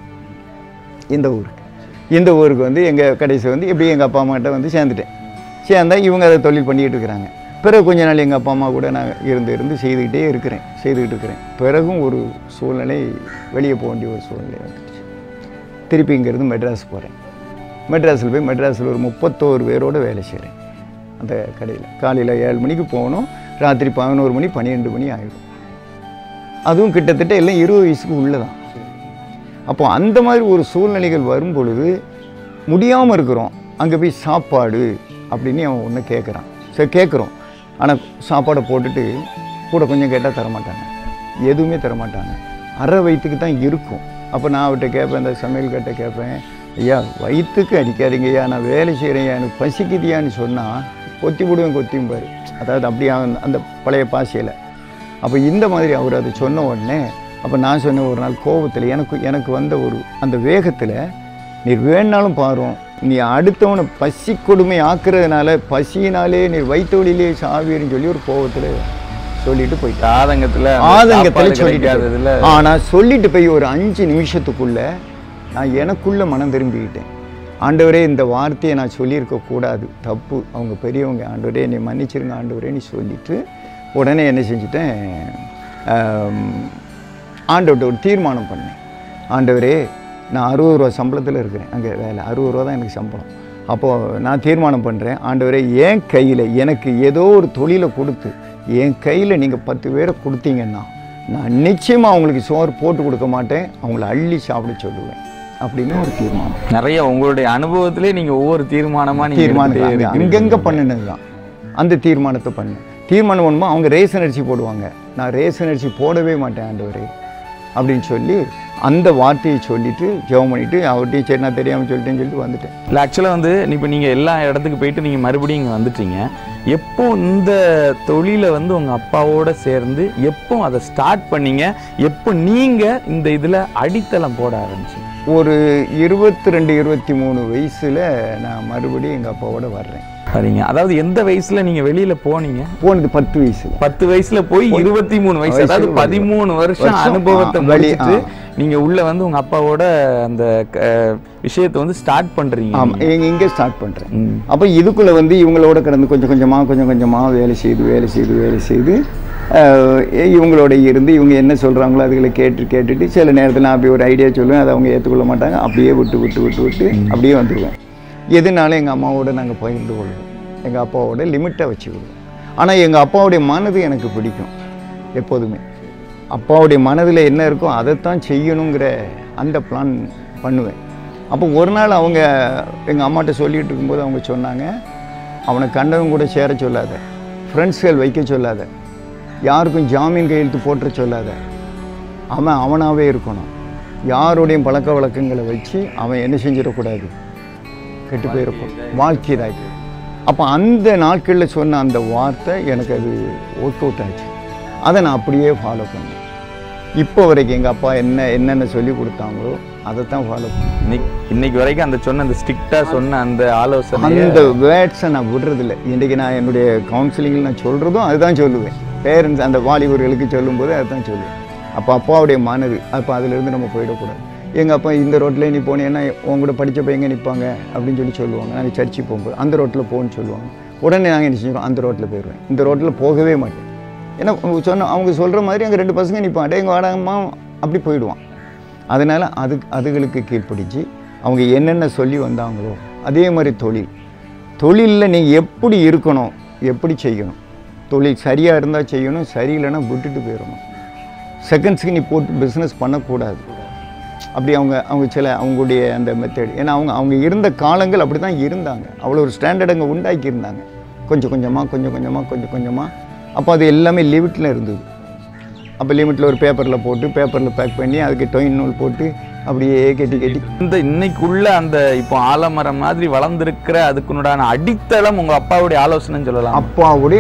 இந்த ஊருக்கு வந்து எங்கள் கடைசி வந்து எப்படி எங்கள் அப்பா அம்மாட்ட வந்து சேர்ந்தேன். இவங்க அதை தொழில் பண்ணிக்கிட்டு இருக்கிறாங்க. பிறகு கொஞ்ச நாள் எங்கள் அப்பா அம்மா கூட நான் இருந்து செய்துக்கிட்டே இருக்கிறேன். பிறகும் ஒரு சூழ்நிலை, வெளியே போக வேண்டிய ஒரு சூழ்நிலை வந்துடுச்சு. திருப்பி இங்கேருந்து மெட்ராஸ் போகிறேன். மெட்ராஸில் போய் மெட்ராஸில் ஒரு 31 பேரோடு வேலை செய்கிறேன். அந்த கடையில் காலையில் 7 மணிக்கு போகணும், ராத்திரி 11 மணி 12 மணி ஆகிடும். அதுவும் கிட்டத்தட்ட எல்லாம் 20 வயசுக்கு உள்ளே தான். அப்போது அந்த மாதிரி ஒரு சூழ்நிலைகள் வரும் பொழுது முடியாமல் இருக்கிறோம். அங்கே போய் சாப்பாடு அப்படின்னு அவன் ஒன்று கேட்குறான். சரி கேட்குறோம், ஆனால் சாப்பாடை போட்டுட்டு கூட கொஞ்சம் கேட்டால் தரமாட்டாங்க, எதுவுமே தரமாட்டாங்க. அரை வயிற்றுக்கு தான் இருக்கும். அப்போ நான் அவர்கிட்ட கேட்பேன், இந்த சமையல்கிட்ட கேட்பேன், ஐயா வயிற்றுக்கு அடிக்காதீங்க ஐயா, நான் வேலை செய்கிறேன், எனக்கு பசிக்குதியான்னு சொன்னால் கொத்தியும் பாரு. அதாவது அப்படியே அந்த பழைய பாசையில். அப்போ இந்த மாதிரி அவர் அதை சொன்ன உடனே அப்போ நான் சொன்னேன் ஒரு நாள் கோபத்தில், எனக்கு வந்த ஒரு அந்த வேகத்தில், நீர் வேணாலும் பாரும், நீ அடுத்தவனை பசி கொடுமை ஆக்குறதுனால பசியினாலே நீர் வயிற்றோலிலே சாவீர்னு சொல்லி ஒரு கோபத்தில் சொல்லிட்டு போயிட்டு ஆதங்கத்தில் சொல்லிட்டு, ஆனால் சொல்லிட்டு போய் ஒரு 5 நிமிஷத்துக்குள்ளே நான் எனக்குள்ளே மனம் திரும்பிக்கிட்டேன். ஆண்டவரே, இந்த வார்த்தையை நான் சொல்லியிருக்கக்கூடாது, தப்பு, அவங்க பெரியவங்க, ஆண்டவரே என்னை மன்னிச்சிருங்க ஆண்டவரே நீ சொல்லிவிட்டு உடனே என்ன செஞ்சுட்டேன், ஆண்டவர்கிட்ட ஒரு தீர்மானம் பண்ணேன். ஆண்டவரே, நான் 60 ரூபா சம்பளத்தில் இருக்கிறேன், அங்கே வேலை 60 ரூபா தான் எனக்கு சம்பளம். அப்போது நான் தீர்மானம் பண்ணுறேன், ஆண்டவரே என் கையில் எனக்கு ஏதோ ஒரு தொழிலை கொடுத்து என் கையில் நீங்கள் 10 பேரை கொடுத்தீங்கன்னா நான் நிச்சயமாக அவங்களுக்கு சோறு போட்டு கொடுக்க மாட்டேன், அவங்கள அள்ளி சாப்பிட சொல்லுவேன் அப்படின்னு ஒரு தீர்மானம். நிறைய உங்களுடைய அனுபவத்திலே நீங்கள் ஒவ்வொரு தீர்மானம் அங்கங்கே பண்ணினது தான். அந்த தீர்மானத்தை தீர்மானம் பண்ணும்போது அவங்க ரேஷன் அரிசி போடுவாங்க, நான் ரேஷன் அரிசி போடவே மாட்டேன் ஆண்டவரே அப்படின்னு சொல்லி அந்த வார்த்தையை சொல்லிவிட்டு ஜெபம் பண்ணிவிட்டு அவர்கிட்டையும் சரி நான் தெரியாமல் சொல்லிட்டேன்னு சொல்லிட்டு வந்துட்டேன். இல்லை, ஆக்சுவலாக வந்து இப்போ நீங்கள் எல்லா இடத்துக்கு போயிட்டு நீங்கள் மறுபடியும் இங்கே வந்துட்டீங்க. எப்போ இந்த தொழிலை வந்து உங்கள் அப்பாவோட சேர்ந்து எப்போ அதை ஸ்டார்ட் பண்ணீங்க, எப்போ நீங்கள் இந்த இதில் அடித்தளம் போட ஆரம்பிச்சிங்க? ஒரு 22-23 வயசில் நான் மறுபடியும் எங்கள் அப்பாவோட வர்றேன். சரிங்க. அதாவது எந்த வயசுல நீங்க வெளியில போனீங்க? போனது 10 வயசுல. 10 வயசுல போய் 23 வயசு, அதாவது 13 வருஷம் அனுபவத்தை முடிச்சிட்டு நீங்க உள்ள வந்து உங்க அப்பாவோட அந்த விஷயத்தை வந்து ஸ்டார்ட் பண்றீங்க. ஆமா, இங்கே ஸ்டார்ட் பண்றேன். அப்போ இதுக்குள்ள வந்து இவங்களோட கடந்து கொஞ்சம் கொஞ்சமா வேலை செய்து இவங்களோட இருந்து இவங்க என்ன சொல்கிறாங்களோ அதுகளை கேட்டுட்டு சில நேரத்தில் நான் அப்படி ஒரு ஐடியா சொல்லுவேன், அதை அவங்க ஏற்றுக்கொள்ள மாட்டாங்க, அப்படியே விட்டு அப்படியே வந்துடுவேன். எதுனாலும் எங்கள் அம்மாவோட நாங்கள் பகிர்ந்து கொள்வோம், எங்கள் அப்பாவோட லிமிட்டை வச்சுக்கிடுவோம். ஆனால் எங்கள் அப்பாவுடைய மனது எனக்கு பிடிக்கும். எப்போதுமே அப்பாவுடைய மனதில் என்ன இருக்கோ அதைத்தான் செய்யணுங்கிற அந்த பிளான் பண்ணுவேன். அப்போ ஒரு நாள் அவங்க எங்கள் அம்மாட்ட சொல்லிகிட்டு இருக்கும்போது அவங்க சொன்னாங்க, அவனை கண்டவங்க கூட சேர சொல்லாத, ஃப்ரெண்ட்ஸ்கள் வைக்க சொல்லாத, யாருக்கும் ஜாமீன் கையெழுத்து போட்டுற சொல்லாத, அவன் அவனாகவே இருக்கணும், யாருடையும் பழக்க வழக்கங்களை வச்சு அவன் என்ன செஞ்சிடக்கூடாது, கெட்டு போயிருக்கும், வாழ்க்கையதாக்கி. அப்போ அந்த நாட்களில் சொன்ன அந்த வார்த்தை எனக்கு அது ஒர்க் அவுட் ஆச்சு. அதை நான் அப்படியே ஃபாலோ பண்ணேன். இப்போ வரைக்கும் எங்கள் அப்பா என்னென்ன சொல்லி கொடுத்தாங்களோ அதை தான் ஃபாலோ பண்ணேன். இன்னைக்கு வரைக்கும் அந்த ஸ்ட்ரிக்டாக சொன்ன அந்த ஆலோசனை, அந்த வேர்ட்ஸை நான் விடுறதில்ல. இன்றைக்கி நான் என்னுடைய கவுன்சிலிங்கில் நான் சொல்கிறதும் அதுதான் சொல்லுவேன். பேரண்ட்ஸ் அந்த வாலிபர்களுக்கு சொல்லும்போது அதுதான் சொல்லுவேன். அப்போ அப்பாவுடைய மனது, அப்போ அதிலிருந்து நம்ம போயிடக்கூடாது. எங்கள் அப்பா இந்த ரோட்டில் நீ போனேன்னா உங்கள்கூட படித்த பையங்க நிற்பாங்க அப்படின்னு சொல்லுவாங்க. நாங்கள் சர்ச்சுக்கு போகும்போது அந்த ரோட்டில் போகணுன்னு சொல்லுவாங்க. உடனே நாங்கள் என்ன செஞ்சுருவோம், அந்த ரோட்டில் போயிடுவேன், இந்த ரோட்டில் போகவே மாட்டேன். ஏன்னா அவங்க சொல்கிற மாதிரி அங்கே 2 பசங்க நிற்பான், எங்கள் வாடகமா அப்படி போயிடுவான். அதனால் அதுகளுக்கு கீழ்ப்பிடிச்சு அவங்க என்னென்ன சொல்லி வந்தாங்களோ அதே மாதிரி தொழிலில் நீங்கள் எப்படி இருக்கணும், எப்படி செய்யணும், தொழில் சரியாக இருந்தால் செய்யணும், சரியில்லைன்னா விட்டுட்டு போயிடணும். செகண்ட்ஸுக்கு நீ போட்டு பிஸ்னஸ் பண்ணக்கூடாது. அப்படி அவங்க சில அவங்களுடைய அந்த மெத்தட், ஏன்னா அவங்க இருந்த காலங்கள் அப்படி தான் இருந்தாங்க. அவ்வளோ ஒரு ஸ்டாண்டர்ட் அங்கே உண்டாக்கியிருந்தாங்க. கொஞ்சம் கொஞ்சமாக அப்போ அது எல்லாமே லிமிட்டில் இருந்தது. அப்போ லிமிட்டில் ஒரு பேப்பரில் போட்டு பேப்பரில் பேக் பண்ணி அதுக்கு டொயின் நூல் போட்டு அப்படியே கட்டி இந்த இன்னைக்குள்ள அந்த இப்போ ஆலமரம் மாதிரி வளர்ந்துருக்கிற அதுக்குண்டான அடித்தளம் உங்கள் அப்பாவுடைய ஆலோசனைன்னு சொல்லலாம். அப்பாவுடைய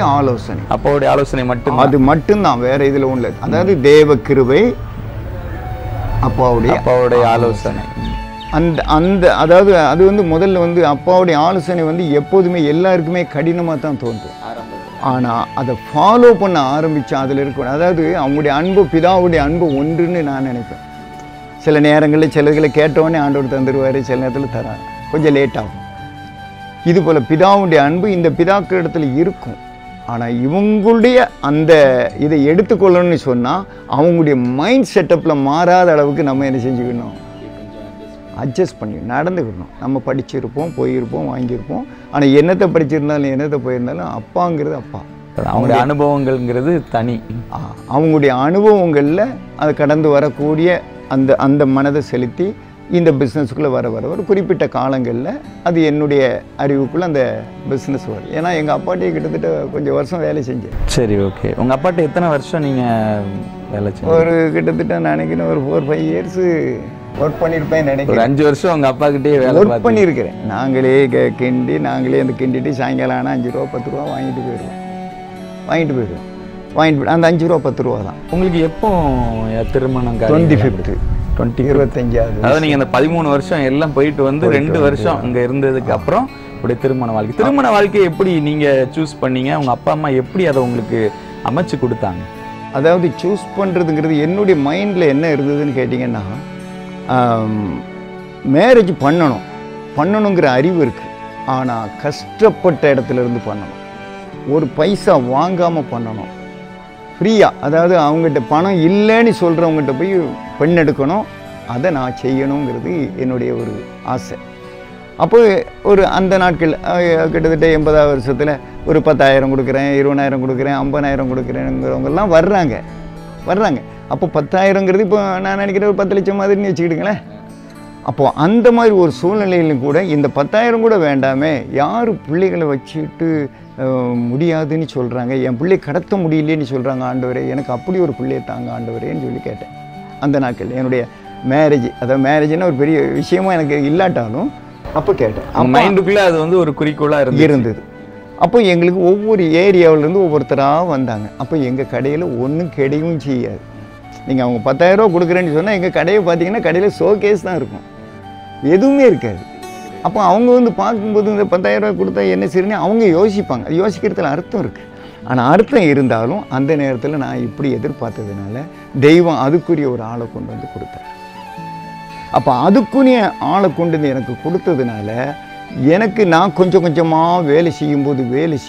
ஆலோசனை மட்டும், அது மட்டும்தான், வேற இதில் ஒன்றும் இல்லை. அதாவது தேவ கிருபை, அப்பாவுடைய ஆலோசனை. அந்த அந்த அதாவது அது வந்து முதல்ல வந்து அப்பாவுடைய ஆலோசனை வந்து எப்போதுமே எல்லாருக்குமே கடினமாக தான் தோன்றும். ஆனால் அதை ஃபாலோ பண்ண ஆரம்பித்தா அதில் இருக்கணும். அதாவது அவங்களுடைய அன்பு, பிதாவுடைய அன்பு ஒன்றுன்னு நான் நினைப்பேன். சில நேரங்களில் சிலர்களை கேட்டவுடனே ஆண்டவர் தந்துடுவார், சில நேரத்தில் தரார், கொஞ்சம் லேட் ஆகும். இது போல் பிதாவுடைய அன்பு இந்த பிதாக்கள் இடத்துல இருக்கும். ஆனால் இவங்களுடைய அந்த இதை எடுத்துக்கொள்ளணும்னு சொன்னால் அவங்களுடைய மைண்ட் செட்டப்பில் மாறாத அளவுக்கு நம்ம என்ன செஞ்சுக்கணும், அட்ஜஸ்ட் பண்ணி நடந்துக்கணும். நம்ம படிச்சிருப்போம், போயிருப்போம், வாங்கியிருப்போம். ஆனால் என்னத்தை படிச்சிருந்தாலும் என்னத்தை போயிருந்தாலும் அப்பாங்கிறது அப்பா. அவங்களுடைய அனுபவங்கள்ங்கிறது தனி. அவங்களுடைய அனுபவங்களில் அது கடந்து வரக்கூடிய அந்த அந்த மனதை செலுத்தி இந்த பிஸ்னஸுக்குள்ளே வர ஒரு குறிப்பிட்ட காலங்களில் அது என்னுடைய அறிவுக்குள்ளே அந்த பிஸ்னஸ் வரும். ஏன்னா எங்கள் அப்பாட்டே கிட்டத்தட்ட கொஞ்சம் வருஷம் வேலை செஞ்சேன். சரி, ஓகே. உங்கள் அப்பாட்ட எத்தனை வருஷம் நீங்கள் வேலை செஞ்சு? ஒரு கிட்டத்தட்ட நான் நினைக்கிறேன் ஒரு 4-5 இயர்ஸ் ஒர்க் பண்ணியிருப்பேன் நினைக்கிறேன். ஒரு 5 வருஷம் உங்கள் அப்பாக்கிட்டே வேலை ஒர்க் பண்ணியிருக்கிறேன். நாங்களே கிண்டி நாங்களே அந்த கிண்டிட்டு சாயங்காலம் ஆனால் 5 ரூபா 10 ரூபா வாங்கிட்டு போயிடுவோம். அந்த 5 ரூபா 10 ரூபா தான். உங்களுக்கு எப்போ திருமணம்? 25th 25வது. அதாவது நீங்கள் அந்த 13 வருஷம் எல்லாம் போயிட்டு வந்து 2 வருஷம் அங்கே இருந்ததுக்கு அப்புறம் இப்படி திருமண வாழ்க்கை எப்படி நீங்கள் சூஸ் பண்ணீங்க? உங்கள் அப்பா அம்மா எப்படி அதை உங்களுக்கு அமைச்சு கொடுத்தாங்க? அதாவது சூஸ் பண்ணுறதுங்கிறது என்னுடைய மைண்டில் என்ன இருந்ததுன்னு கேட்டிங்கன்னா, மேரேஜ் பண்ணணுங்கிற அறிவு இருக்குது. ஆனால் கஷ்டப்பட்ட இடத்துல இருந்து பண்ணணும். ஒரு பைசா வாங்காமல் பண்ணணும், ஃப்ரீயாக. அதாவது அவங்ககிட்ட பணம் இல்லைன்னு சொல்கிறவங்ககிட்ட போய் பெண் எடுக்கணும், அதை நான் செய்யணுங்கிறது என்னுடைய ஒரு ஆசை. அப்போ ஒரு அந்த நாட்கள் கிட்டத்தட்ட 80வது வருஷத்தில் ஒரு 10,000 கொடுக்குறேன், 20,000 கொடுக்குறேன், 50,000 கொடுக்குறேங்கிறவங்கெல்லாம் வர்றாங்க. அப்போ 10,000ங்கிறது இப்போ நான் நினைக்கிறேன் ஒரு 10 லட்சம் மாதிரின்னு வச்சுக்கிடுங்களேன். அப்போது அந்த மாதிரி ஒரு சூழ்நிலையிலும் கூட இந்த 10,000 கூட வேண்டாமே, யார் பிள்ளைகளை வச்சுட்டு முடியாதுன்னு சொல்கிறாங்க, என் பிள்ளை கடத்த முடியலேன்னு சொல்கிறாங்க, ஆண்டவரே எனக்கு அப்படி ஒரு பிள்ளையை தாங்க ஆண்டவரேன்னு சொல்லி கேட்டேன். அந்த நாட்கள் என்னுடைய மேரேஜ், அதாவது மேரேஜ்னா ஒரு பெரிய விஷயமா எனக்கு இல்லாட்டாலும் அப்போ கேட்டேன். மைண்டுக்குள்ளே அது வந்து ஒரு குறிக்கோளாக இருந்தது. அப்போ எங்களுக்கு ஒவ்வொரு ஏரியாவிலேருந்து ஒவ்வொருத்தராக வந்தாங்க. அப்போ எங்கள் கடையில் ஒன்றும் கிடையவும் செய்யாது. நீங்கள் அவங்க 10,000 ரூபா கொடுக்குறேன்னு சொன்னால் எங்கள் கடையை பார்த்தீங்கன்னா கடையில் ஷோகேஸ் தான் இருக்கும், எதுவுமே இருக்காது. அப்போ அவங்க வந்து பார்க்கும்போது இந்த 10,000 ரூபாய் கொடுத்தா என்ன சரின்னு அவங்க யோசிப்பாங்க. அது யோசிக்கிறதுல அர்த்தம் இருக்குது. ஆனால் அர்த்தம் இருந்தாலும் அந்த நேரத்தில் நான் இப்படி எதிர்பார்த்ததுனால தெய்வம் அதுக்குரிய ஒரு ஆளை கொண்டு வந்து கொடுத்தார். அப்போ அதுக்குரிய ஆளை கொண்டு வந்து எனக்கு கொடுத்ததுனால எனக்கு நான் கொஞ்சம் கொஞ்சமாக வேலை செய்யும்போது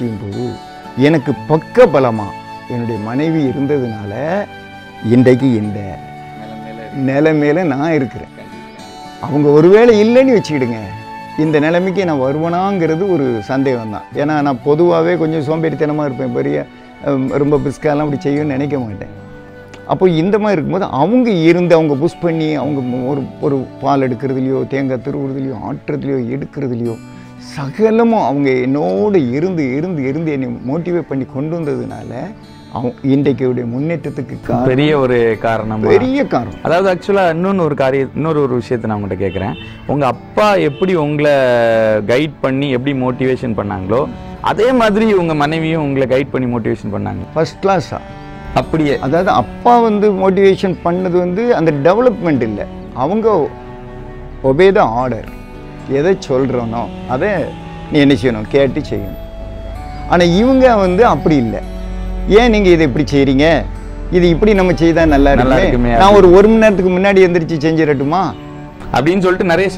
எனக்கு பக்க பலமாக என்னுடைய மனைவி இருந்ததுனால இன்றைக்கு இந்த நிலைமையில நான் இருக்கிறேன். அவங்க ஒருவேளை இல்லைன்னு வச்சுக்கிடுங்க, இந்த நிலைமைக்கு நான் வருவனாங்கிறது ஒரு சந்தேகம் தான். ஏன்னா நான் பொதுவாகவே கொஞ்சம் சோம்பேறித்தனமாக இருப்பேன், பெரிய ரொம்ப பிஸ்காலாம் அப்படி செய்யணும்னு நினைக்க மாட்டேன். அப்போ இந்த மாதிரி இருக்கும்போது அவங்க இருந்து அவங்க புஷ் பண்ணி அவங்க ஒரு பால் எடுக்கிறதுலையோ, தேங்காய் திருவுறதுலையோ, ஆட்டுறதுலையோ, எடுக்கிறதுலையோ சகலமும் அவங்க என்னோடு இருந்து என்னை மோட்டிவேட் பண்ணி கொண்டு வந்ததுனால இன்றைக்கு முன்னேற்றத்துக்கு பெரிய ஒரு காரணம். அதாவது ஆக்சுவலாக இன்னொரு ஒரு விஷயத்தை நான் உங்கள்கிட்ட கேட்குறேன். உங்கள் அப்பா எப்படி உங்களை கைட் பண்ணி எப்படி மோட்டிவேஷன் பண்ணாங்களோ அதே மாதிரி உங்கள் மனைவியும் உங்களை கைட் பண்ணி மோட்டிவேஷன் பண்ணாங்க. ஃபர்ஸ்ட் கிளாஸா அப்படியே. அதாவது அப்பா வந்து மோட்டிவேஷன் பண்ணது வந்து அந்த டெவலப்மெண்ட் இல்லை, அவங்க ஒபே த ஆர்டர். எதை சொல்கிறோனோ அதை நீ என்ன செய்யணும், கேட்டு செய்யணும். ஆனால் இவங்க வந்து அப்படி இல்லை. ஏன் நீங்கள் இதை இப்படி செய்கிறீங்க, இது இப்படி நம்ம செய்தால் நல்லா இருக்குமே, நான் ஒரு மணி நேரத்துக்கு முன்னாடி எந்திரிச்சு செஞ்சிடட்டுமா அப்படின்னு சொல்லிட்டு நிறைய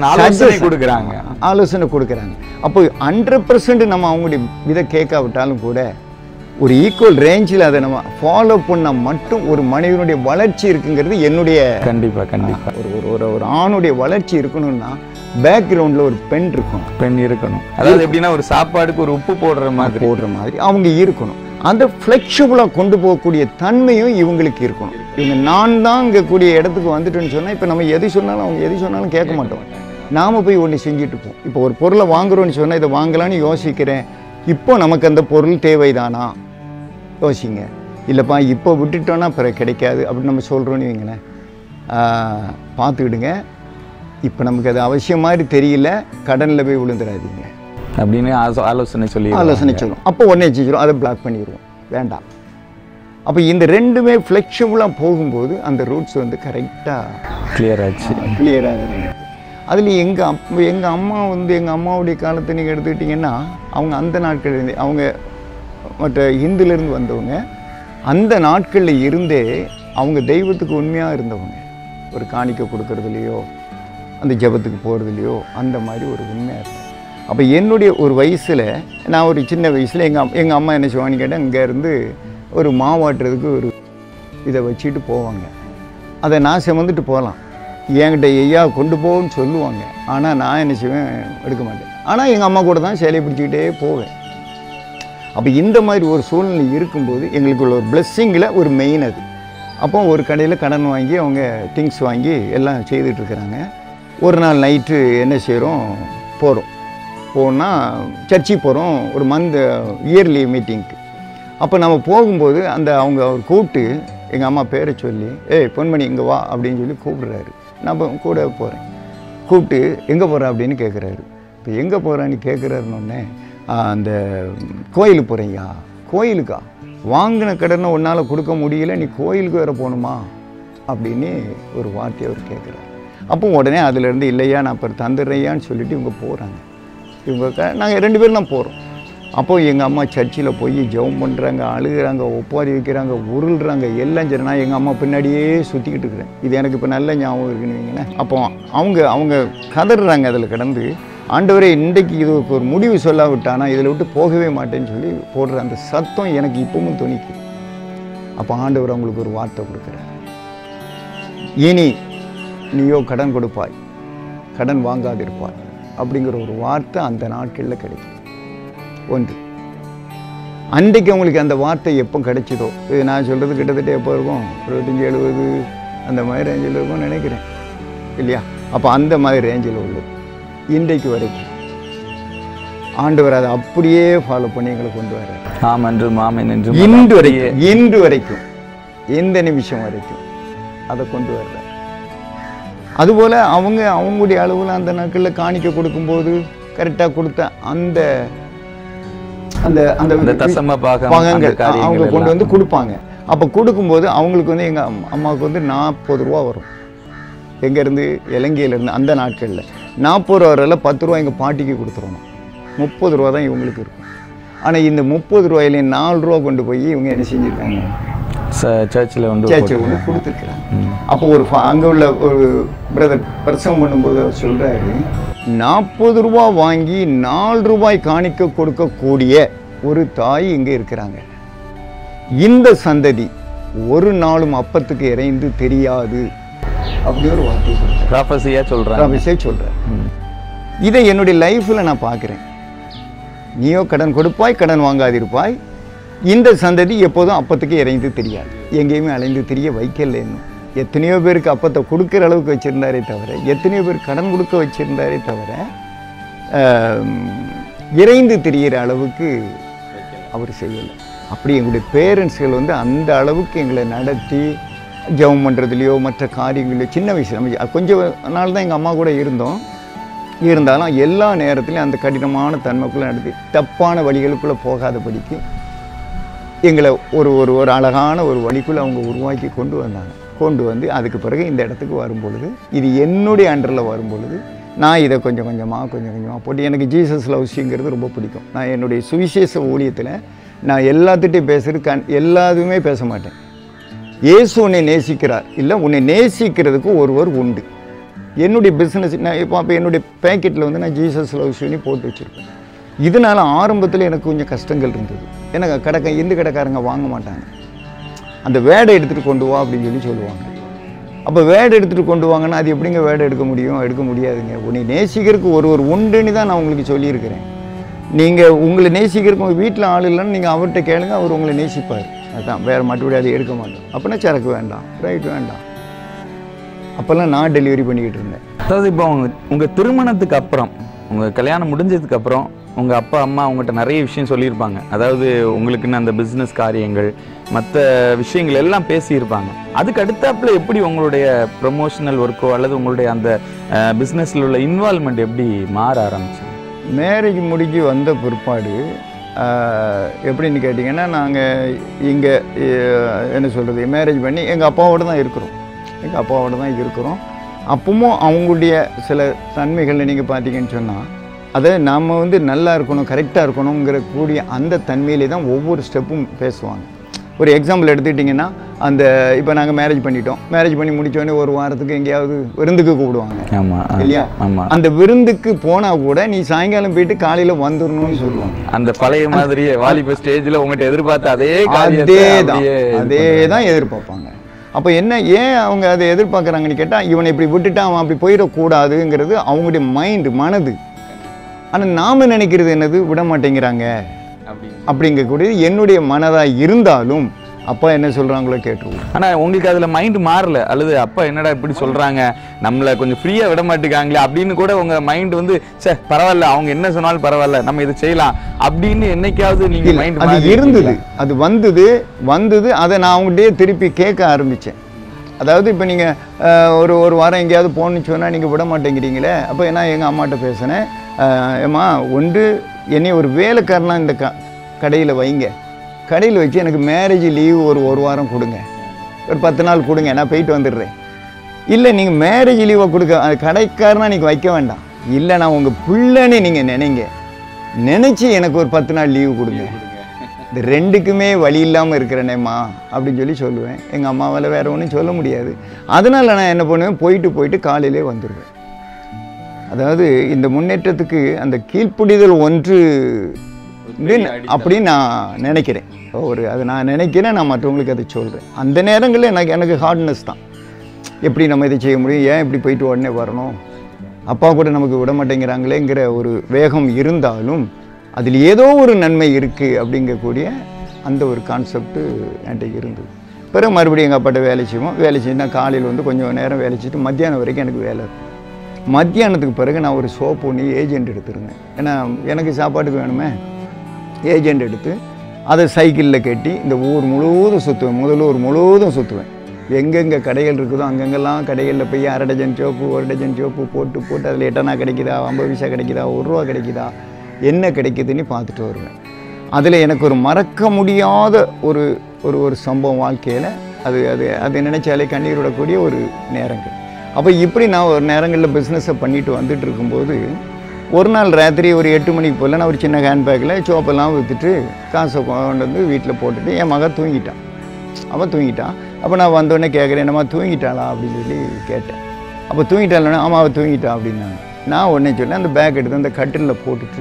ஆலோசனை கொடுக்குறாங்க. அப்போ 100% நம்ம அவங்களுடைய இதை கேட்காவிட்டாலும் கூட ஒரு ஈக்குவல் ரேஞ்சில் அதை நம்ம ஃபாலோ பண்ணால் மட்டும் ஒரு மனிதனுடைய வளர்ச்சி இருக்குங்கிறது என்னுடைய கண்டிப்பாக ஒரு ஆணுடைய வளர்ச்சி இருக்கணும்னா பேக்ரவுண்டில் ஒரு பெண் இருக்கணும். அதாவது எப்படின்னா ஒரு சாப்பாடுக்கு ஒரு உப்பு போடுற மாதிரி அவங்க இருக்கணும். அந்த ஃப்ளெக்சிபிளாக கொண்டு போகக்கூடிய தன்மையும் இவங்களுக்கு இருக்கணும். இவங்க நான் தான் இங்கே கூடிய இடத்துக்கு வந்துட்டேன்னு சொன்னால் இப்போ நம்ம எது சொன்னாலும் அவங்க எது சொன்னாலும் கேட்க மாட்டோம். நாம் போய் ஒன்று செஞ்சுட்டு இருப்போம். இப்போ ஒரு பொருளை வாங்குறோன்னு சொன்னால் இதை வாங்கலான்னு யோசிக்கிறேன், இப்போ நமக்கு அந்த பொருள் தேவைதானா யோசிங்க. இல்லைப்பா இப்போ விட்டுட்டோன்னா பிறகு கிடைக்காது அப்படின்னு நம்ம சொல்கிறோன்னு வைங்களேன், பார்த்துக்கிடுங்க, இப்போ நமக்கு அது அவசியம் மாதிரி தெரியல, கடனில் போய் விழுந்துடாதீங்க அப்படின்னு ஆலோசனை சொல்லும். அப்போ உடனே செஞ்சிடும், அதை பிளாக் பண்ணிடுவோம், வேண்டாம். அப்போ இந்த ரெண்டுமே ஃப்ளெக்சிபிளாக போகும்போது அந்த ரூட்ஸ் வந்து கரெக்டாக கிளியராக. அதில் எங்கள் அம்மா வந்து எங்கள் அம்மாவுடைய காலத்தை நீங்கள் எடுத்துக்கிட்டிங்கன்னா அவங்க அந்த நாட்கள் அவங்க மற்ற ஹிந்துலேருந்து வந்தவங்க, அந்த நாட்களில் இருந்தே அவங்க தெய்வத்துக்கு உண்மையாக இருந்தவங்க. ஒரு காணிக்கை கொடுக்கறதுலையோ அந்த ஜபத்துக்கு போகிறதுலையோ அந்த மாதிரி ஒரு உண்மையாக இருந்தேன். அப்போ என்னுடைய ஒரு வயசில், நான் ஒரு சின்ன வயசில் எங்கள் அம்மா என்ன செய்வான்னு கேட்டால், இங்கேருந்து ஒரு மாவாட்டுறதுக்கு ஒரு இதை வச்சுட்டு போவாங்க. அதை நான் சுமந்துட்டு போகலாம், என்கிட்ட ஐயா கொண்டு போன்னு சொல்லுவாங்க. ஆனால் நான் என்ன செய்வேன், எடுக்க மாட்டேன். ஆனால் எங்கள் அம்மா கூட தான் சேலையை பிடிச்சிக்கிட்டே போவேன். அப்போ இந்த மாதிரி ஒரு சூழ்நிலை இருக்கும்போது எங்களுக்குள்ள ஒரு பிளெஸ்ஸிங்கில் ஒரு மெயின் அது. அப்போ ஒரு கடையில் கடன் வாங்கி அவங்க திங்ஸ் வாங்கி எல்லாம் செய்துட்ருக்குறாங்க. ஒரு நாள் நைட்டு என்ன செய்கிறோம், போனால் சர்ச்சுக்கு போகிறோம், ஒரு இயர்லி மீட்டிங்க்கு. அப்போ நம்ம போகும்போது அவர் கூப்பிட்டு எங்கள் அம்மா பேரை சொல்லி, பொன்மணி இங்கே வா அப்படின்னு சொல்லி கூப்பிடுறாரு. நான் கூட போகிறேன். கூப்பிட்டு எங்கே போகிற அப்படின்னு கேட்குறாரு. இப்போ எங்கே போகிறான்னு கேட்குறாருன்னொன்னே, அந்த கோயிலுக்கு போகிறேன்யா. கோயிலுக்கா? வாங்கின கடனை உன்னால் கொடுக்க முடியல, நீ கோயிலுக்கு வேறு போகணுமா அப்படின்னு ஒரு வார்த்தையை அவர் கேட்குறாரு. அப்போ உடனே அதுலேருந்து இல்லையா நான் அப்புறம் தந்துடுறையான்னு சொல்லிவிட்டு இவங்க போகிறாங்க. நாங்கள் 2 பேரும் தான் போகிறோம். அப்போது எங்கள் அம்மா சர்ச்சில் போய் ஜெபம் பண்ணுறாங்க, அழுகிறாங்க, ஒப்பாரி வைக்கிறாங்க, உருள்றாங்க, எல்லாம் சரி. நான் எங்கள் அம்மா பின்னாடியே சுற்றிக்கிட்டு இருக்கிறேன். இது எனக்கு இப்போ நல்ல ஞாபகம் இருக்குன்னு வைங்களேன். அப்போ அவங்க கதறாங்க அதில் கிடந்து, ஆண்டவரே இன்றைக்கு இது ஒரு முடிவு சொல்லாவிட்டானா இதில் விட்டு போகவே மாட்டேன்னு சொல்லி போடுற அந்த சத்தம் எனக்கு இப்பவும் துணிக்கு. அப்போ ஆண்டவர் அவங்களுக்கு ஒரு வார்த்தை கொடுக்குறார். இனி நீயோ கடன் கொடுப்பாய், கடன் வாங்காதிருப்பாய் அப்படிங்கிற ஒரு வார்த்தை அந்த நாட்களில் கிடைக்கும். ஒன்று, அன்றைக்கு அவங்களுக்கு அந்த வார்த்தை எப்போ கிடைச்சதோ, இது நான் சொல்கிறது கிட்டத்தட்ட எப்போ இருக்கும், 65-70 அந்த மாதிரி ரேஞ்சில் இருக்கும்னு நினைக்கிறேன் இல்லையா? அப்போ அந்த மாதிரி ரேஞ்சில் உள்ளது. இன்றைக்கு வரைக்கும் ஆண்டவர் அதை அப்படியே ஃபாலோ பண்ணி எங்களை கொண்டு வர்றார். இன்று வரைக்கும் எந்த நிமிஷம் வரைக்கும் அதை கொண்டு வர்றார். அதுபோல் அவங்களுடைய அளவில் அந்த நாட்களில் காணிக்கை கொடுக்கும்போது கரெக்டாக கொடுத்த அந்த அந்த அந்த பாகங்கள் அவங்க கொண்டு வந்து கொடுப்பாங்க. அப்போ கொடுக்கும்போது அவங்களுக்கு வந்து எங்கள் அம்மாவுக்கு வந்து 40 ரூபா வரும். எங்கேருந்து, இலங்கையிலேருந்து. அந்த நாட்களில் 40 ரூபா வரல, 10 ரூபா எங்கள் பாட்டிக்கு கொடுத்துருவோம். 30 ரூபா தான் இவங்களுக்கு இருக்கும். ஆனால் இந்த 30 ரூபாயிலையும் 4 ரூபா கொண்டு போய் இவங்க என்ன செஞ்சுருக்காங்க, சர்ச்சில் கொடுத்துருக்குறாங்க. அப்போ அங்கே உள்ள ஒரு பிரதர் பிரசவம் பண்ணும்போது அவர் சொல்கிறாரு, 40 ரூபா வாங்கி 4 ரூபாய் காணிக்க கொடுக்கக்கூடிய ஒரு தாய் இங்கே இருக்கிறாங்க. இந்த சந்ததி ஒரு நாளும் அப்பத்துக்கு இறைந்து தெரியாது அப்படி ஒரு வார்த்தை சொல்கிறேன். இதை என்னுடைய லைஃப்பில் நான் பார்க்குறேன். நீயோ கடன் கொடுப்பாய், கடன் வாங்காதிருப்பாய், இந்த சந்ததி எப்போதும் அப்பத்துக்கு இறைந்து தெரியாது. எங்கேயுமே அலைந்து தெரிய வைக்கல. இன்னும் எத்தனையோ பேருக்கு அப்பத்தை கொடுக்குற அளவுக்கு வச்சுருந்தாரே தவிர, எத்தனையோ பேர் கடன் கொடுக்க வச்சுருந்தாரே தவிர, இறைந்து தெரிகிற அளவுக்கு அவர் செய்யலை. அப்படி எங்களுடைய பேரண்ட்ஸ்கள் வந்து அந்த அளவுக்கு எங்களை நடத்தி ஜெபம் பண்ணுறதுலையோ மற்ற காரியங்களையோ சின்ன வயசு நம்ம கொஞ்சம் நாள் தான் எங்கள் அம்மா கூட இருந்தாலும் எல்லா நேரத்துலையும் அந்த கடினமான தன்மைக்குள்ளே நடத்தி தப்பான வழிகளுக்குள்ளே போகாதபடிக்கு எங்களை ஒரு அழகான ஒரு வழிக்குள்ளே அவங்க உருவாக்கி கொண்டு வந்து அதுக்கு பிறகு இந்த இடத்துக்கு வரும்பொழுது, இது என்னுடைய அண்டரில் வரும்பொழுது, நான் இதை கொஞ்சம் கொஞ்சமாக போட்டு எனக்கு ஜீசஸ் லவ்ஸுங்கிறது ரொம்ப பிடிக்கும். நான் என்னுடைய சுவிசேஷ ஊழியத்தில் நான் எல்லாத்துட்டையும் எல்லாத்துமே பேச மாட்டேன். இயேசு உன்னை நேசிக்கிறார், இல்லை உன்னை நேசிக்கிறதுக்கு ஒருவர் உண்டு. என்னுடைய பிஸ்னஸ் நான் இப்போ என்னுடைய பேக்கெட்டில் வந்து நான் ஜீசஸ் லவ்ஸ்னு போட்டு வச்சுருப்பேன். இதனால் ஆரம்பத்தில் எனக்கு கொஞ்சம் கஷ்டங்கள் இருந்தது. எனக்கு இந்து கடைக்காரங்க வாங்க மாட்டாங்க. அந்த வேடை எடுத்துகிட்டு கொண்டு வா அப்படின்னு சொல்லுவாங்க. அப்போ வேடை எடுத்துகிட்டு கொண்டு வாங்கன்னா அது எப்படிங்க வேடை எடுக்க முடியாதுங்க. உன்னை நேசிக்கிறதுக்கு ஒருவர் உண்டுன்னு தான் நான் உங்களுக்கு சொல்லியிருக்கிறேன். நீங்கள் உங்களை நேசிக்கிறதுக்கு உங்கள் வீட்டில் ஆள் இல்லைன்னு நீங்கள் அவர்கிட்ட கேளுங்க, அவர் உங்களை நேசிப்பார். அதுதான், வேறு மட்டும் அதை எடுக்க மாட்டோம். அப்படின்னா சரக்கு வேண்டாம், ரைட் வேண்டாம். அப்போல்லாம் நான் டெலிவரி பண்ணிக்கிட்டு இருந்தேன். அதாவது இப்போ உங்கள் திருமணத்துக்கு அப்புறம், உங்கள் கல்யாணம் முடிஞ்சதுக்கு அப்புறம் உங்கள் அப்பா அம்மா உங்கள்கிட்ட நிறைய விஷயம் சொல்லியிருப்பாங்க. அதாவது உங்களுக்குன்னு அந்த பிஸ்னஸ் காரியங்கள் மற்ற விஷயங்கள் எல்லாம் பேசியிருப்பாங்க. அதுக்கு அடுத்தாப்புல எப்படி உங்களுடைய ப்ரொமோஷனல் ஒர்க்கோ அல்லது உங்களுடைய அந்த பிஸ்னஸில் உள்ள இன்வால்மெண்ட் எப்படி மாற ஆரம்பிச்சு? மேரேஜ் முடிஞ்சு வந்த பிற்பாடு எப்படின்னு கேட்டிங்கன்னா, நாங்கள் இங்கே என்ன சொல்கிறது, மேரேஜ் பண்ணி எங்கள் அப்பாவோடு தான் இருக்கிறோம். அப்பவும் அவங்களுடைய சில தன்மைகளில் நீங்கள் பார்த்தீங்கன்னு சொன்னால் அதை நாம் வந்து நல்லா இருக்கணும், கரெக்டாக இருக்கணுங்கிற கூடிய அந்த தன்மையிலே தான் ஒவ்வொரு ஸ்டெப்பும் பேசுவாங்க. ஒரு எக்ஸாம்பிள் எடுத்துக்கிட்டிங்கன்னா, அந்த இப்போ நாங்கள் மேரேஜ் பண்ணிட்டோம், மேரேஜ் பண்ணி முடித்தோடனே ஒரு வாரத்துக்கு எங்கேயாவது விருந்துக்கு கூப்பிடுவாங்க. ஆமாம் இல்லையா? ஆமாம். அந்த விருந்துக்கு போனால் கூட நீ சாயங்காலம் போயிட்டு காலையில் வந்துடணும்னு சொல்லுவாங்க. அந்த பழைய மாதிரியே வாலிப ஸ்டேஜில் உங்கள்கிட்ட எதிர்பார்த்த அதே தான் எதிர்பார்ப்பாங்க. அப்போ ஏன் அவங்க அதை எதிர்பார்க்குறாங்கன்னு கேட்டால், இவனை இப்படி விட்டுட்டா அவன் அப்படி போயிடக்கூடாதுங்கிறது அவங்களுடைய மைண்டு, மனது. ஆனால் நாம் நினைக்கிறது என்னது, விட மாட்டேங்கிறாங்க அப்படிங்கக்கூடியது என்னுடைய மனதாக இருந்தாலும் அப்பா என்ன சொல்கிறாங்களோ கேட்டுருவோம். ஆனால் உங்களுக்கு அதில் மைண்டு மாறல, அல்லது அப்பா என்னடா இப்படி சொல்கிறாங்க, நம்மளை கொஞ்சம் ஃப்ரீயாக விட மாட்டேங்காங்களே அப்படின்னு கூட உங்கள் மைண்டு வந்து சே பரவாயில்ல, அவங்க என்ன சொன்னாலும் பரவாயில்ல, நம்ம இதை செய்யலாம் அப்படின்னு என்னைக்காவது நீங்கள் மைண்ட் அது இருந்தது, அது வந்தது அதை நான் அவங்கள்டே திருப்பி கேட்க ஆரம்பித்தேன். அதாவது இப்போ நீங்கள் ஒரு வாரம் எங்கேயாவது போகணுன்னு சொன்னால் நீங்கள் விட மாட்டேங்கிறீங்களே. அப்போ நான் எங்கள் அம்மாட்ட பேசினேன், ஏம்மா ஒன்று என்னை ஒரு வேலைக்காரனாக இந்த கடையில் வைங்க, கடையில் வச்சு எனக்கு மேரேஜ் லீவு ஒரு வாரம் கொடுங்க, ஒரு 10 நாள் கொடுங்க, நான் போயிட்டு வந்துடுறேன். இல்லை நீங்கள் மேரேஜ் லீவை கொடுக்க கடைக்காரனாக நீங்கள் வைக்க வேண்டாம், இல்லை நான் உங்கள் பிள்ளைன்னு நீங்கள் நினச்சி எனக்கு ஒரு 10 நாள் லீவு கொடுங்க, இந்த ரெண்டுக்குமே வழி இல்லாமல் இருக்கிறேனேம்மா அப்படின்னு சொல்லுவேன். எங்கள் அம்மாவால் வேறு ஒன்றும் சொல்ல முடியாது. அதனால் நான் என்ன பண்ணுவேன், போயிட்டு காலையிலே வந்துடுவேன். அதாவது இந்த முன்னேற்றத்துக்கு அந்த கீழ்ப்புடிதல் ஒன்று அப்படின்னு நான் நினைக்கிறேன். அதை நான் நினைக்கிறேன், நான் மற்றவங்களுக்கு அதை சொல்கிறேன். அந்த நேரங்களில் எனக்கு ஹார்ட்னஸ் தான், எப்படி நம்ம இதை செய்ய முடியும், ஏன் இப்படி போயிட்டு உடனே வரணும், அப்பா கூட நமக்கு விட மாட்டேங்கிறாங்களேங்கிற ஒரு வேகம் இருந்தாலும் அதில் ஏதோ ஒரு நன்மை இருக்குது அப்படிங்கக்கூடிய அந்த ஒரு கான்செப்டு என்கிட்ட இருந்தது. பிறகு மறுபடியும் எங்கள் அப்பாட்ட வேலை செய்யணும். காலையில் வந்து கொஞ்சம் நேரம் வேலை செய்யிட்டு மத்தியானம் வரைக்கும் எனக்கு வேலை இருக்கும். மத்தியானத்துக்கு பிறகு நான் ஒரு சோப்பு ஒன்று ஏஜெண்ட் எடுத்துருந்தேன். ஏன்னா எனக்கு சாப்பாட்டுக்கு வேணுமே. ஏஜெண்ட் எடுத்து அதை சைக்கிளில் கட்டி இந்த ஊர் முழுவதும் சுற்றுவேன். முதல்ல முழுவதும் சுற்றுவேன். எங்கெங்கே கடைகள் இருக்குதோ அங்கங்கெல்லாம் கடைகளில் போய் 1/2 டஜன் சோப்பு 1 டஜன் சோப்பு போட்டு அதில் 8 அணா கிடைக்குதா, 50 பைசா கிடைக்குதா, 1 ரூபா கிடைக்குதா, என்ன கிடைக்குதுன்னு பார்த்துட்டு வருவேன். அதில் எனக்கு ஒரு மறக்க முடியாத ஒரு சம்பவம் வாழ்க்கையில் அது நினைச்சாலே கண்ணீர் விடக்கூடிய ஒரு நேரங்கள். அப்போ இப்படி நான் ஒரு நேரங்களில் பிஸ்னஸை பண்ணிட்டு வந்துட்டு இருக்கும்போது ஒரு நாள் ராத்திரி ஒரு 8 மணிக்கு போல் நான் ஒரு சின்ன ஹேண்ட்பேக்கில் சோப்பெல்லாம் விற்றுட்டு காசை கொண்டு வந்து வீட்டில் போட்டுட்டு என் மகன் தூங்கிட்டான். அவன் தூங்கிட்டான். அப்போ நான் வந்தோடனே கேட்குறேன், என்னம்மா தூங்கிட்டாளா அப்படின்னு கேட்டேன். அப்போ தூங்கிட்டாளா? ஆமாம் அவள் தூங்கிட்டா அப்படின்னாங்க. நான் உடனே சொன்னேன், அந்த பேக் எடுத்து அந்த கட்டிலில் போட்டுட்டு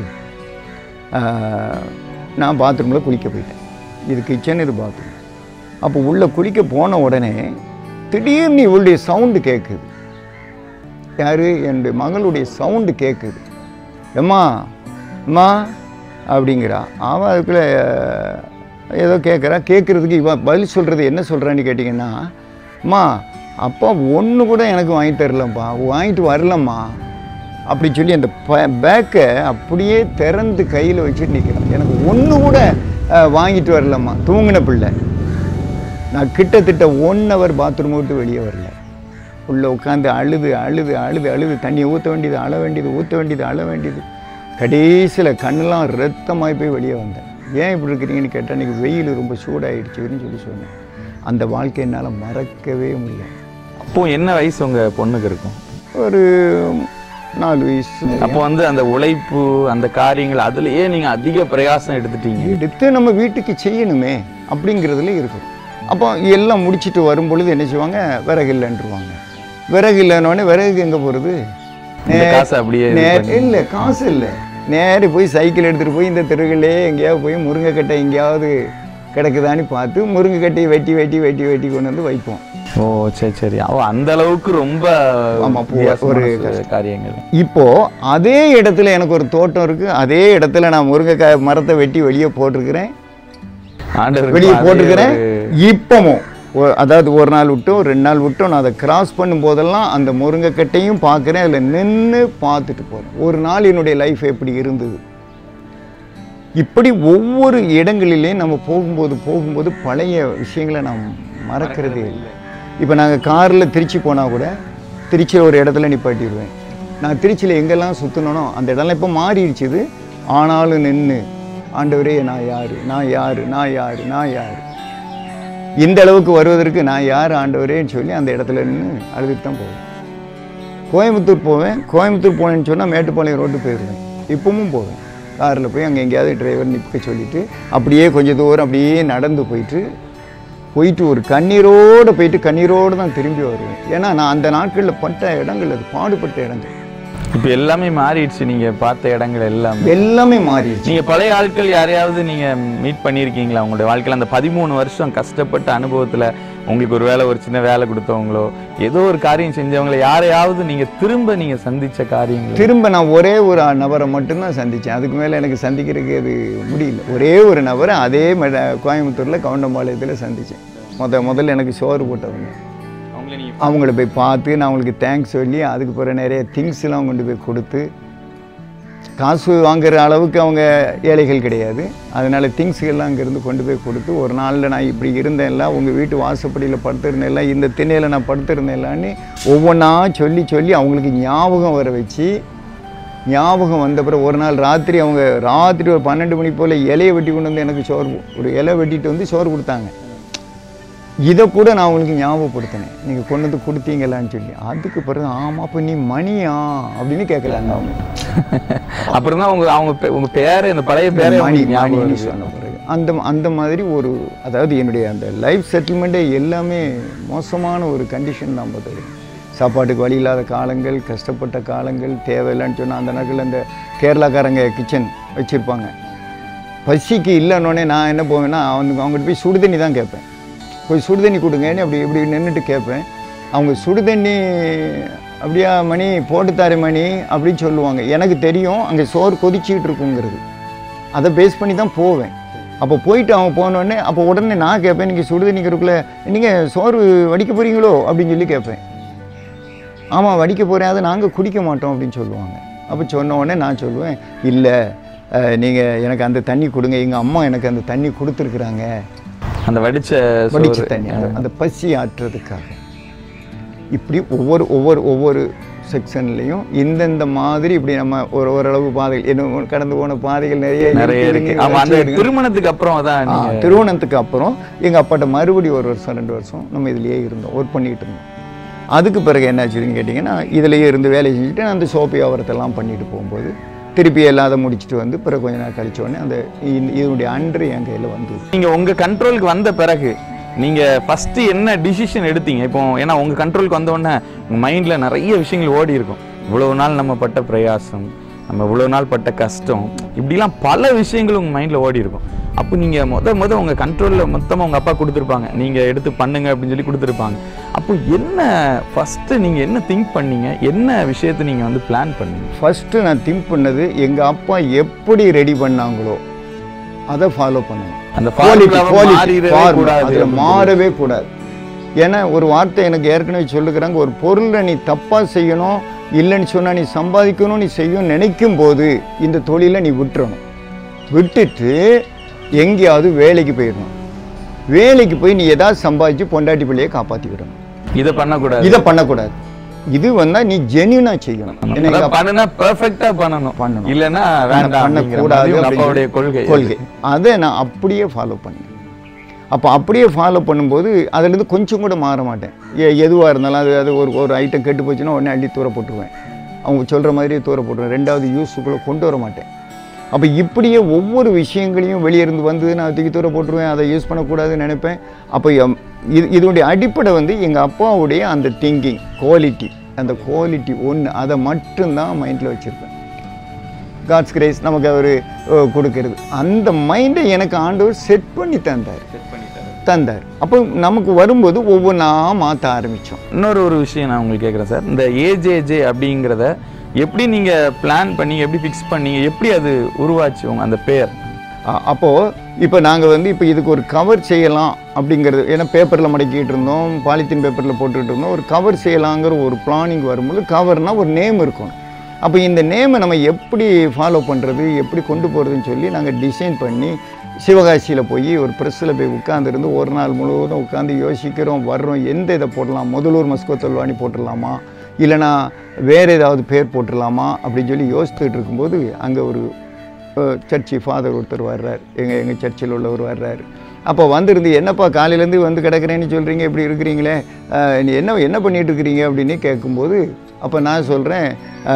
நான் பாத்ரூமில் குளிக்க போயிட்டேன். இது கிச்சன், இது பாத்ரூம். அப்போ உள்ளே குளிக்க போன உடனே திடீர்னு இவளுடைய சவுண்டு கேட்குது. யார்? என்னுடைய மகளுடைய சவுண்டு கேட்குது. எம்மா அம்மா அப்படிங்கிறா. அவன் அதுக்குள்ளே ஏதோ கேட்குறா. கேட்குறதுக்கு இவன் பதில் சொல்கிறது என்ன சொல்கிறான்னு கேட்டிங்கன்னா, அம்மா அப்பா ஒன்று கூட எனக்கு வாங்கி தரலம்ப்பா, வாங்கிட்டு வரலம்மா அப்படின்னு சொல்லி அந்த பேக்கை அப்படியே திறந்து கையில் வச்சுட்டு நிற்கிறேன். எனக்கு ஒன்று கூட வாங்கிட்டு வரலம்மா. தூங்கின பிள்ளை. நான் கிட்டத்தட்ட 1 hour பாத்ரூம் விட்டு வெளியே வரல. உள்ளே உட்காந்து அழுது தண்ணியை ஊற்ற வேண்டியது, அழ வேண்டியது. கடைசியில் கண்ணெல்லாம் ரத்தமாகி போய் வெளியே வந்தேன். ஏன் இப்படி இருக்கிறீங்கன்னு கேட்டால், இன்றைக்கி வெயில் ரொம்ப சூடாகிடுச்சுன்னு சொன்னேன். அந்த வாழ்க்கை என்னால் மறக்கவே முடியாது. அப்போது என்ன வயசு உங்கள் பொண்ணுக்கு இருக்கும்? ஒரு 4 வயசு. அப்போ வந்து அந்த உழைப்பு, அந்த காரியங்கள் அதுலேயே நீங்கள் அதிக பிரயாசம் எடுத்து நம்ம வீட்டுக்கு செய்யணுமே அப்படிங்கிறதுல இருக்கும். அப்போ எல்லாம் முடிச்சுட்டு வரும்பொழுது என்ன செய்வாங்க, விறகு இல்லைன்றுவாங்க. விறகு இல்லைன்னொடனே விறகுக்கு எங்கே போகிறது? காசு அப்படியே இல்லை, காசு இல்லை. நேரே போய் சைக்கிள் எடுத்துகிட்டு போய் இந்த தெருவிலே எங்கேயாவது போய் முருங்கைக்கட்டை எங்கேயாவது கிடக்குதான்னு பார்த்து முருங்கைக்கட்டையை வெட்டி கொண்டு வந்து வைப்போம். ஓ சரி. அந்த அளவுக்கு ரொம்ப ஒரு காரியங்கள். இப்போ அதே இடத்துல எனக்கு ஒரு தோட்டம் இருக்கு. அதே இடத்துல நான் முருங்கைக்காய் மரத்தை வெட்டி வெளியே போட்டிருக்கிறேன். இப்பவும் அதாவது ஒரு நாள் விட்டோம் 2 நாள் விட்டோம் நான் அதை கிராஸ் பண்ணும்போதெல்லாம் அந்த முருங்கைக்கட்டையும் பார்க்குறேன். அதில் நின்று பார்த்துட்டு போகிறேன். ஒரு நாள் என்னுடைய லைஃப் எப்படி இருந்தது. இப்படி ஒவ்வொரு இடங்களிலேயும் நம்ம போகும்போது பழைய விஷயங்களை நாம் மறக்கிறதே இல்லை. இப்போ நாங்கள் காரில் திருச்சி போனால் கூட திருச்சியில் ஒரு இடத்துல நிப்பாட்டிடுவேன். நான் திருச்சியில் எங்கெல்லாம் சுற்றணும் அந்த இடம்லாம் இப்போ மாறிடுச்சுது. ஆனாலும் நின்று, ஆண்டவரே நான் யார் இந்த அளவுக்கு வருவதற்கு நான் யார் ஆண்டவரேன்னு சொல்லி அந்த இடத்துல நின்று அழுதுட்டு தான் போவேன். கோயம்புத்தூர் போவேன். கோயம்புத்தூர் போனேன்னு சொன்னால் மேட்டுப்பாளையம் ரோட்டு போயிடுவேன். இப்பவும் போவேன். காரில் போய் அங்கே எங்கேயாவது டிரைவர் நிற்க சொல்லிவிட்டு அப்படியே கொஞ்சம் தூரம் அப்படியே நடந்து போயிட்டு ஒரு கண்ணீரோடு தான் திரும்பி வருவேன். ஏன்னா நான் அந்த நாட்களில் பட்ட இடங்கள், அது பாடுபட்ட இடங்கள். இப்போ எல்லாமே மாறிடுச்சு. நீங்கள் பார்த்த இடங்கள் எல்லாமே மாறிடுச்சு. நீங்கள் பழைய ஆட்கள் யாரையாவது நீங்கள் மீட் பண்ணியிருக்கீங்களா உங்களுடைய வாழ்க்கையில்? அந்த 13 வருஷம் கஷ்டப்பட்ட அனுபவத்தில் உங்களுக்கு ஒரு வேலை, ஒரு சின்ன வேலை கொடுத்தவங்களோ, ஏதோ ஒரு காரியம் செஞ்சவங்களோ யாரையாவது நீங்கள் திரும்ப சந்தித்த காரியங்கள்? திரும்ப நான் ஒரே ஒரு நபரை மட்டும்தான் சந்தித்தேன். அதுக்கு மேலே எனக்கு சந்திக்கிறதுக்கு அது முடியல. ஒரே ஒரு நபரை அதே கோயம்புத்தூரில் கவுண்டம்பாளையத்தில் சந்தித்தேன். முதல்ல எனக்கு சோறு போட்டவங்க. அவங்கள போய் பார்த்து நான் அவங்களுக்கு தேங்க்ஸ் சொல்லி அதுக்கு பிறகு நிறைய திங்ஸ்லாம் கொண்டு போய் கொடுத்து, காசு வாங்குற அளவுக்கு அவங்க ஏழைகள் கிடையாது. அதனால் திங்ஸ்கள்லாம் அங்கேருந்து கொண்டு போய் கொடுத்து, ஒரு நாளில் நான் இப்படி இருந்தேன்ல, உங்கள் வீட்டு வாசப்படியில் படுத்திருந்தேன்ல, இந்த திண்ணையில் நான் படுத்திருந்தேன்லான்னு ஒவ்வொன்றா சொல்லி அவங்களுக்கு ஞாபகம் வர வச்சு, ஞாபகம் வந்த பிறகு ஒரு நாள் ராத்திரி ஒரு 12 மணி போல் இலையை வெட்டி கொண்டு வந்து எனக்கு ஒரு இலை வெட்டிட்டு வந்து சோறு கொடுத்தாங்க. இதை கூட நான் உங்களுக்கு ஞாபகப்படுத்தினேன், நீங்கள் கொண்டு வந்து கொடுத்தீங்களான்னு சொல்லி. அதுக்கு பிறகு ஆமாம் அப்போ நீ மணியா அப்படின்னு கேட்கலாங்க அவங்க. அப்புறம் தான் உங்கள் பேரை, இந்த பழைய பேரை மணி சொன்ன பிறகு அந்த மாதிரி அதாவது என்னுடைய அந்த லைஃப் செட்டில்மெண்ட்டே எல்லாமே மோசமான ஒரு கண்டிஷன் தான் பார்த்துருக்கேன். சாப்பாட்டுக்கு வழி இல்லாத காலங்கள், கஷ்டப்பட்ட காலங்கள், தேவையில்லைன்னு சொன்னால் அந்த நாட்களில் இந்த கேரளாக்காரங்க கிச்சன் வச்சுருப்பாங்க. பசிக்கு இல்லைன்னொடனே நான் என்ன போவேன்னா அவங்ககிட்ட போய் சுடுதண்ணி தான் கேட்பேன். போய் சுடுதண்ணி கொடுங்கன்னு இப்படி நின்றுட்டு கேட்பேன். அவங்க சுடுதண்ணி அப்படியா மணி போட்டுத்தாரு மணி அப்படின்னு சொல்லுவாங்க. எனக்கு தெரியும் அங்கே சோறு கொதிச்சிக்கிட்டு இருக்குங்கிறது. அதை பேஸ் பண்ணி தான் போவேன். அப்போ போயிட்டு அவங்க போனோடனே அப்போ உடனே நான் கேட்பேன், நீங்கள் சுடுதண்ணிக்கிறதுக்குள்ளே நீங்கள் சோறு வடிக்க போகிறீங்களோ அப்படின்னு சொல்லி கேட்பேன். ஆமாம் வடிக்க போகிறேன், அதை நாங்கள் குடிக்க மாட்டோம் அப்படின்னு சொல்லுவாங்க. அப்போ சொன்ன உடனே நான் சொல்லுவேன், இல்லை நீங்கள் எனக்கு அந்த தண்ணி கொடுங்க, எங்கள் அம்மா எனக்கு அந்த தண்ணி கொடுத்துருக்குறாங்க, அந்த வடிச்ச தண்ணி, அந்த பசி ஆற்றுறதுக்காக. இப்படி ஒவ்வொரு செக்ஷன்லையும் இந்தந்த மாதிரி இப்படி நம்ம ஓரளவு பாதைகள் இன்னும் கடந்து போன பாதைகள் நிறைய இருக்கு. திருமணத்துக்கு அப்புறம் தான் திருமணத்துக்கு அப்புறம் எங்கள் அப்பாட்ட மறுபடியும் 1 வருஷம் 2 வருஷம் நம்ம இதுலேயே இருந்தோம், ஒர்க் பண்ணிகிட்டு இருந்தோம். அதுக்கு பிறகு என்ன ஆச்சுன்னு கேட்டிங்கன்னா, இதுலேயே இருந்து வேலை செஞ்சுட்டு அந்த சோப்பு வியாபாரத்தெல்லாம் பண்ணிட்டு போகும்போது திருப்பி எல்லாத முடிச்சுட்டு வந்து பிறகு கொஞ்ச நாள் கழிச்சோடனே இதனுடைய அன்று என் கையில் வந்தது. நீங்கள் உங்கள் கண்ட்ரோலுக்கு வந்த பிறகு நீங்கள் ஃபஸ்ட்டு என்ன டிசிஷன் எடுத்தீங்க? இப்போ ஏன்னா உங்கள் கண்ட்ரோலுக்கு வந்தோடனே உங்கள் மைண்டில் நிறைய விஷயங்கள் ஓடி இருக்கும். இவ்வளவு நாள் நம்ம பட்ட பிரயாசம், நம்ம இவ்வளோ நாள் பட்ட கஷ்டம், இப்படிலாம் பல விஷயங்கள் உங்கள் மைண்டில் ஓடி இருக்கும். அப்போ நீங்கள் முத உங்கள் கண்ட்ரோலில் மொத்தமாக உங்கள் அப்பா கொடுத்துருப்பாங்க, நீங்கள் எடுத்து பண்ணுங்க அப்படின்னு சொல்லி கொடுத்துருப்பாங்க. அப்போ என்ன ஃபஸ்ட்டு நீங்கள் என்ன திங்க் பண்ணீங்க? என்ன விஷயத்தை நீங்கள் பிளான் பண்ணீங்க? ஃபஸ்ட்டு நான் திங்க் பண்ணது, எங்கள் அப்பா எப்படி ரெடி பண்ணாங்களோ அதை ஃபாலோ பண்ணணும். அந்த மாறவே கூடாது. ஏன்னா ஒரு வார்த்தை எனக்கு ஏற்கனவே சொல்லுகிறாங்க, ஒரு பொருளை நீ தப்பாக செய்யணும், இல்லைன்னு சொன்னால் நீ சம்பாதிக்கணும், நீ செய்யணும் நினைக்கும் போது இந்த தொழிலை நீ விட்டுட்டு எங்கேயாவது வேலைக்கு போயிடணும். வேலைக்கு போய் நீ ஏதாவது சம்பாதிச்சு பொண்டாட்டி பிள்ளையை காப்பாற்றிக்கிடணும். இதை பண்ணக்கூடாது. இது வந்தால் நீ ஜென்யூனாக செய்யணும். இல்லைன்னா பண்ணக்கூடாது கொள்கை. அதை நான் அப்படியே ஃபாலோ பண்ணேன். அப்போ அப்படியே ஃபாலோ பண்ணும்போது அதுலேருந்து கொஞ்சம் கூட மாற மாட்டேன். எதுவாக இருந்தாலும் அது ஒரு ஐட்டம் கெட்டு போச்சுன்னா உடனே அள்ளி தூர போட்டுருவேன். அவங்க சொல்கிற மாதிரியே தூர போட்டுருவேன். ரெண்டாவது யூஸுக்குள்ளே கொண்டு வர மாட்டேன். அப்போ இப்படியே ஒவ்வொரு விஷயங்களையும் வெளியே இருந்து வந்து நான் தூக்கி தூர போட்டுருவேன், அதை யூஸ் பண்ணக்கூடாதுன்னு நினைப்பேன். அப்போ இதனுடைய அடிப்படை எங்கள் அப்பாவுடைய அந்த திங்கிங் குவாலிட்டி, அந்த குவாலிட்டி ஒன்று, அதை மட்டும்தான் மைண்டில் வச்சுருப்பேன். காட்ஸ் கிரேஸ் நமக்கு அவர் கொடுக்கறது, அந்த மைண்டை எனக்கு ஆண்டவர் செட் பண்ணி தந்தார். அப்போ நமக்கு வரும்போது ஒவ்வொன்றா மாற்ற ஆரம்பித்தோம். இன்னொரு விஷயம் நான் உங்களுக்கு கேட்குறேன் சார், இந்த ஏஜேஜே அப்படிங்கிறத எப்படி நீங்கள் பிளான் பண்ணி, எப்படி ஃபிக்ஸ் பண்ணீங்க, எப்படி அது உருவாச்சு அந்த பேர்? அப்போது இப்போ நாங்கள் இப்போ இதுக்கு ஒரு கவர் செய்யலாம் அப்படிங்கிறது, ஏன்னா பேப்பரில் மடக்கிட்டு இருந்தோம், பாலித்தீன் பேப்பரில் போட்டுக்கிட்டு இருந்தோம். ஒரு கவர் செய்யலாங்கிற ஒரு பிளானிங் வரும்போது கவர்னால் ஒரு நேம் இருக்கணும். அப்போ இந்த நேமை நம்ம எப்படி ஃபாலோ பண்ணுறது, எப்படி கொண்டு போகிறதுன்னு சொல்லி நாங்கள் டிசைன் பண்ணி சிவகாசியில் போய் ஒரு ப்ரெஸ்ஸில் போய் உட்காந்துருந்து ஒரு நாள் முழுவதும் உட்காந்து யோசிக்கிறோம், வர்றோம், எந்த இதை போடலாம், முதலூர் மஸ்கோ தொல்வாணி போட்டுடலாமா, இல்லைனா வேறு ஏதாவது பேர் போட்டுடலாமா அப்படின்னு சொல்லி யோசித்துட்டு இருக்கும்போது அங்கே ஒரு சர்ச்சி ஃபாதர் ஒருத்தர் வர்றார், எங்கள் சர்ச்சில் உள்ளவர் வர்றார். அப்போ வந்துருந்து, என்னப்பா காலையிலேருந்து கிடக்கிறேன்னு சொல்கிறீங்க, இப்படி இருக்கிறீங்களே, நீ என்ன பண்ணிகிட்டு இருக்கிறீங்க அப்படின்னு கேட்கும்போது அப்போ நான் சொல்கிறேன்,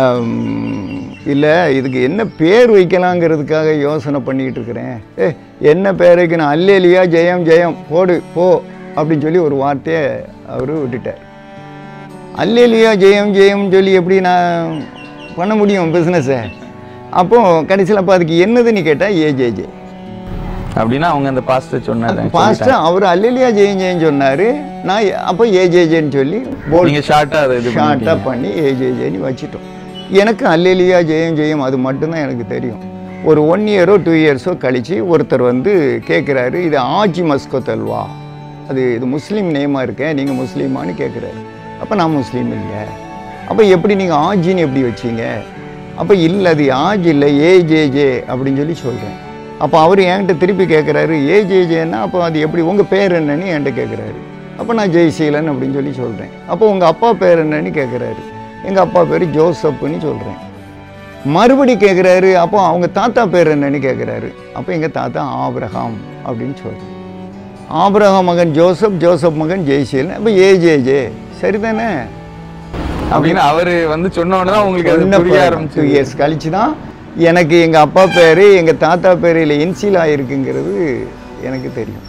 இல்லை இதுக்கு என்ன பேர் வைக்கலாங்கிறதுக்காக யோசனை பண்ணிக்கிட்டு இருக்கிறேன். என்ன பேர் வைக்கணும், அல்லேலியா ஜெயம் ஜெயம் போடு போ அப்படின்னு சொல்லி ஒரு வார்த்தையை அவர் விட்டுட்டார். அல்லேலியா ஜெயம் ஜெயம் சொல்லி எப்படி நான் பண்ண முடியும் பிஸ்னஸை? அப்போது கடைசியில் அப்போ அதுக்கு என்னதுன்னு கேட்டால் ஏஜேஜே அப்படின்னா அவங்க அந்த பாஸ்டர் சொன்னார். பாஸ்டர் அவர் அல்லேலியா ஜெயம் ஜெயம் சொன்னார். நான் அப்போ ஏஜேஜேன்னு சொல்லி ஷார்ட்டாக பண்ணி ஏஜேஜேன்னு வச்சுட்டோம். எனக்கு அல்லேலியா ஜெயம் ஜெயம் அது மட்டும்தான் எனக்கு தெரியும். ஒரு 1 இயரோ 2 இயர்ஸோ கழித்து ஒருத்தர் வந்து கேட்குறாரு, இது ஆஜி மஸ்கத் அல்வா, அது இது முஸ்லீம் நேமாக இருக்கேன், நீங்கள் முஸ்லீமானு கேட்குறாரு. அப்போ நான் முஸ்லீம் இல்லை. அப்போ எப்படி நீங்கள் ஆஜின்னு எப்படி வச்சிங்க? அப்போ இல்லை அது ஆஜ் இல்லை ஏஜேஜே அப்படின்னு சொல்லி சொல்கிறேன். அப்போ அவர் என்கிட்ட திருப்பி கேட்குறாரு, ஏஜேஜேன்னா அப்போ அது எப்படி உங்கள் பேர் என்னன்னு என்கிட்ட கேட்குறாரு. அப்போ நான் ஜெய்சீலன் அப்படின்னு சொல்லி சொல்கிறேன். அப்போ உங்கள் அப்பா பேர் என்னன்னு கேட்குறாரு. எங்கள் அப்பா பேர் ஜோசப்னு சொல்கிறேன். மறுபடி கேட்குறாரு, அப்போ அவங்க தாத்தா பேர் என்னன்னு கேட்குறாரு. அப்போ எங்கள் தாத்தா ஆபிரகாம் அப்படின்னு சொல்கிறேன். ஆபிரகாம் மகன் ஜோசப், ஜோசப் மகன் ஜெய்சீலன், அப்போ ஏஜேஜே சரிதானே அப்படின்னு அவர் வந்து சொன்ன உடனே உங்களுக்கு அது புரிய ஆரம்பிச்சு. 2 இயர்ஸ் கழிச்சு தான் எனக்கு எங்கள் அப்பா பேர் எங்கள் தாத்தா பேரில் இன்சில் ஆகிருக்குங்கிறது எனக்கு தெரியும்.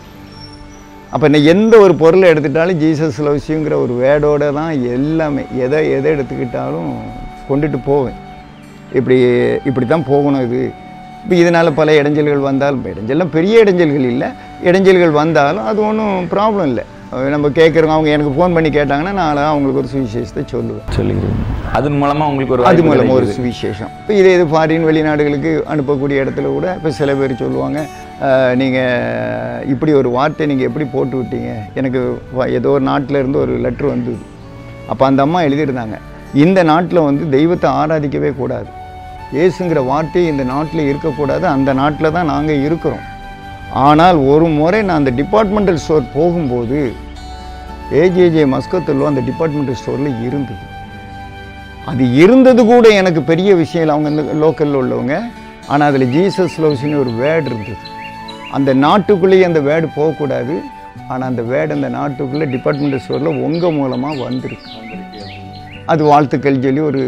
அப்போ நான் எந்த ஒரு பொருளை எடுத்துட்டாலும் ஜீசஸ் லவ்ஸ் யூங்கிற ஒரு வேர்டோடு தான் எல்லாமே எதை எடுத்துக்கிட்டாலும் கொண்டுட்டு போவேன். இப்படி தான் போகணும் இது. இப்போ இதனால் பல இடைஞ்சல்கள் வந்தாலும், இடைஞ்சல்லாம் பெரிய இடைஞ்சல்கள் இல்லை, இடைஞ்சல்கள் வந்தாலும் அது ஒன்றும் ப்ராப்ளம் இல்லை. நம்ம கேட்குறோம், அவங்க எனக்கு ஃபோன் பண்ணி கேட்டாங்கன்னா நான் அவங்களுக்கு ஒரு சுவிசேஷத்தை சொல்லுவேன். அதன் மூலமாக உங்களுக்கு அது மூலமாக ஒரு சுவிசேஷம். இப்போ இதே இது ஃபாரின் வெளிநாடுகளுக்கு அனுப்பக்கூடிய இடத்துல கூட இப்போ சில பேர் சொல்லுவாங்க, நீங்கள் இப்படி ஒரு வார்த்தை நீங்கள் எப்படி போட்டு விட்டீங்க? எனக்கு ஏதோ ஒரு நாட்டில் இருந்து ஒரு லெட்ரு வந்தது. அப்போ அந்த அம்மா எழுதியிருந்தாங்க, இந்த நாட்டில் வந்து தெய்வத்தை ஆராதிக்கவே கூடாது, இயேசுங்கிற வார்த்தை இந்த நாட்டில் இருக்கக்கூடாது, அந்த நாட்டில் தான் நாங்கள் இருக்கிறோம். ஆனால் ஒரு முறை நான் அந்த டிபார்ட்மெண்டல் ஸ்டோர் போகும்போது ஏஜேஜே மஸ்கத்தில் அந்த டிபார்ட்மெண்டல் ஸ்டோரில் இருந்தது. அது இருந்தது கூட எனக்கு பெரிய விஷயம் இல்லை, அவங்க இந்த லோக்கலில் உள்ளவங்க. ஆனால் அதில் ஜீசஸ் லவ்ஸ்னு ஒரு வேர்டு இருந்தது. அந்த நாட்டுக்குள்ளேயே அந்த வேர்டு போகக்கூடாது, ஆனால் அந்த வேர்டு அந்த நாட்டுக்குள்ளே டிபார்ட்மெண்டல் ஸ்டோரில் உங்கள் மூலமாக வந்திருக்கு. அது வாழ்த்துக்கள் சொல்லி ஒரு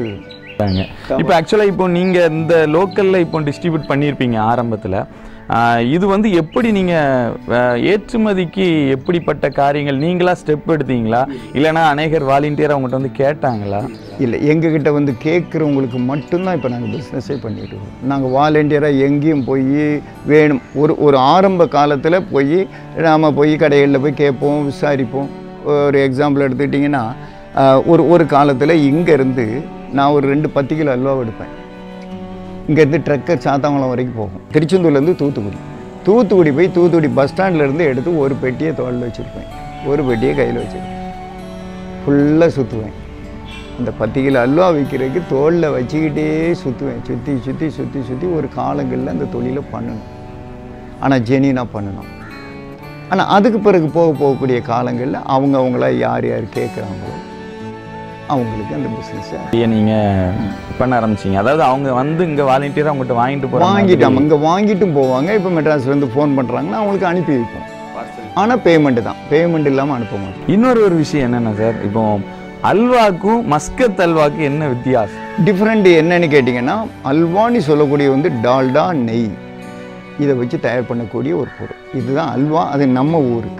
இப்போ ஆக்சுவலாக இப்போ நீங்கள் இந்த லோக்கலில் இப்போ டிஸ்ட்ரிபியூட் பண்ணியிருப்பீங்க ஆரம்பத்தில். இது வந்து எப்படி நீங்கள் ஏற்றுமதிக்கு எப்படிப்பட்ட காரியங்கள் நீங்களாக ஸ்டெப் எடுத்தீங்களா, இல்லைனா அநேகர் வாலண்டியர் அவங்ககிட்ட வந்து கேட்டாங்களா? இல்லை, எங்ககிட்ட வந்து கேட்குறவங்களுக்கு மட்டும்தான் இப்போ நாங்கள் பிஸ்னஸே பண்ணிட்டு இருக்கோம். நாங்கள் வாலண்டியராக எங்கேயும் போய் வேணும் ஒரு ஆரம்ப காலத்தில் போய் நாம் போய் கடைகளில் போய் கேட்போம், விசாரிப்போம். ஒரு எக்ஸாம்பிள் எடுத்துக்கிட்டிங்கன்னா, ஒரு காலத்தில் இங்கேருந்து நான் ஒரு 2 10 கிலோ அல்வா எடுப்பேன். இங்கேருந்து ட்ரக்கர் சாத்தாங்குளம் வரைக்கும் போகும். திருச்செந்தூர்லேருந்து தூத்துக்குடி போய் தூத்துக்குடி பஸ் ஸ்டாண்ட்லேருந்து எடுத்து ஒரு பெட்டியை தோளில் வச்சுருப்பேன், ஒரு பெட்டியை கையில் வச்சுருப்பேன். ஃபுல்லாக சுற்றுவேன். அந்த 10 கிலோ அல்வா விற்கிறதுக்கு தோளில் வச்சுக்கிட்டே சுற்றுவேன். சுற்றி ஒரு காலங்களில் அந்த தொழிலை பண்ணணும். ஆனால் ஜெனினாக பண்ணணும். ஆனால் அதுக்கு பிறகு போகக்கூடிய காலங்களில் அவங்களா யார் கேட்குறாங்களோ அவங்களுக்கு அந்த பிஸ்னஸை நீங்கள் பண்ண ஆரம்பிச்சிங்க. அதாவது அவங்க வந்து இங்கே வாலண்டியராக அவங்ககிட்ட வாங்கிட்டாங்க, இங்கே வாங்கிட்டும் போவாங்க. இப்போ மெட்ராஸ்லேருந்து ஃபோன் பண்ணுறாங்கன்னா அவங்களுக்கு அனுப்பி வைப்போம். ஆனால் பேமெண்ட் இல்லாமல் அனுப்ப மாட்டோம். இன்னொரு விஷயம் என்னென்னா சார், இப்போ அல்வாக்கும் மஸ்கத் அல்வாக்கும் என்ன வித்தியாசம், டிஃப்ரெண்ட் என்னன்னு கேட்டிங்கன்னா, அல்வான்னு சொல்லக்கூடிய வந்து டால்டா நெய் இதை வச்சு தயார் பண்ணக்கூடிய ஒரு பொருள். இதுதான் அல்வா. அது நம்ம ஊருக்கு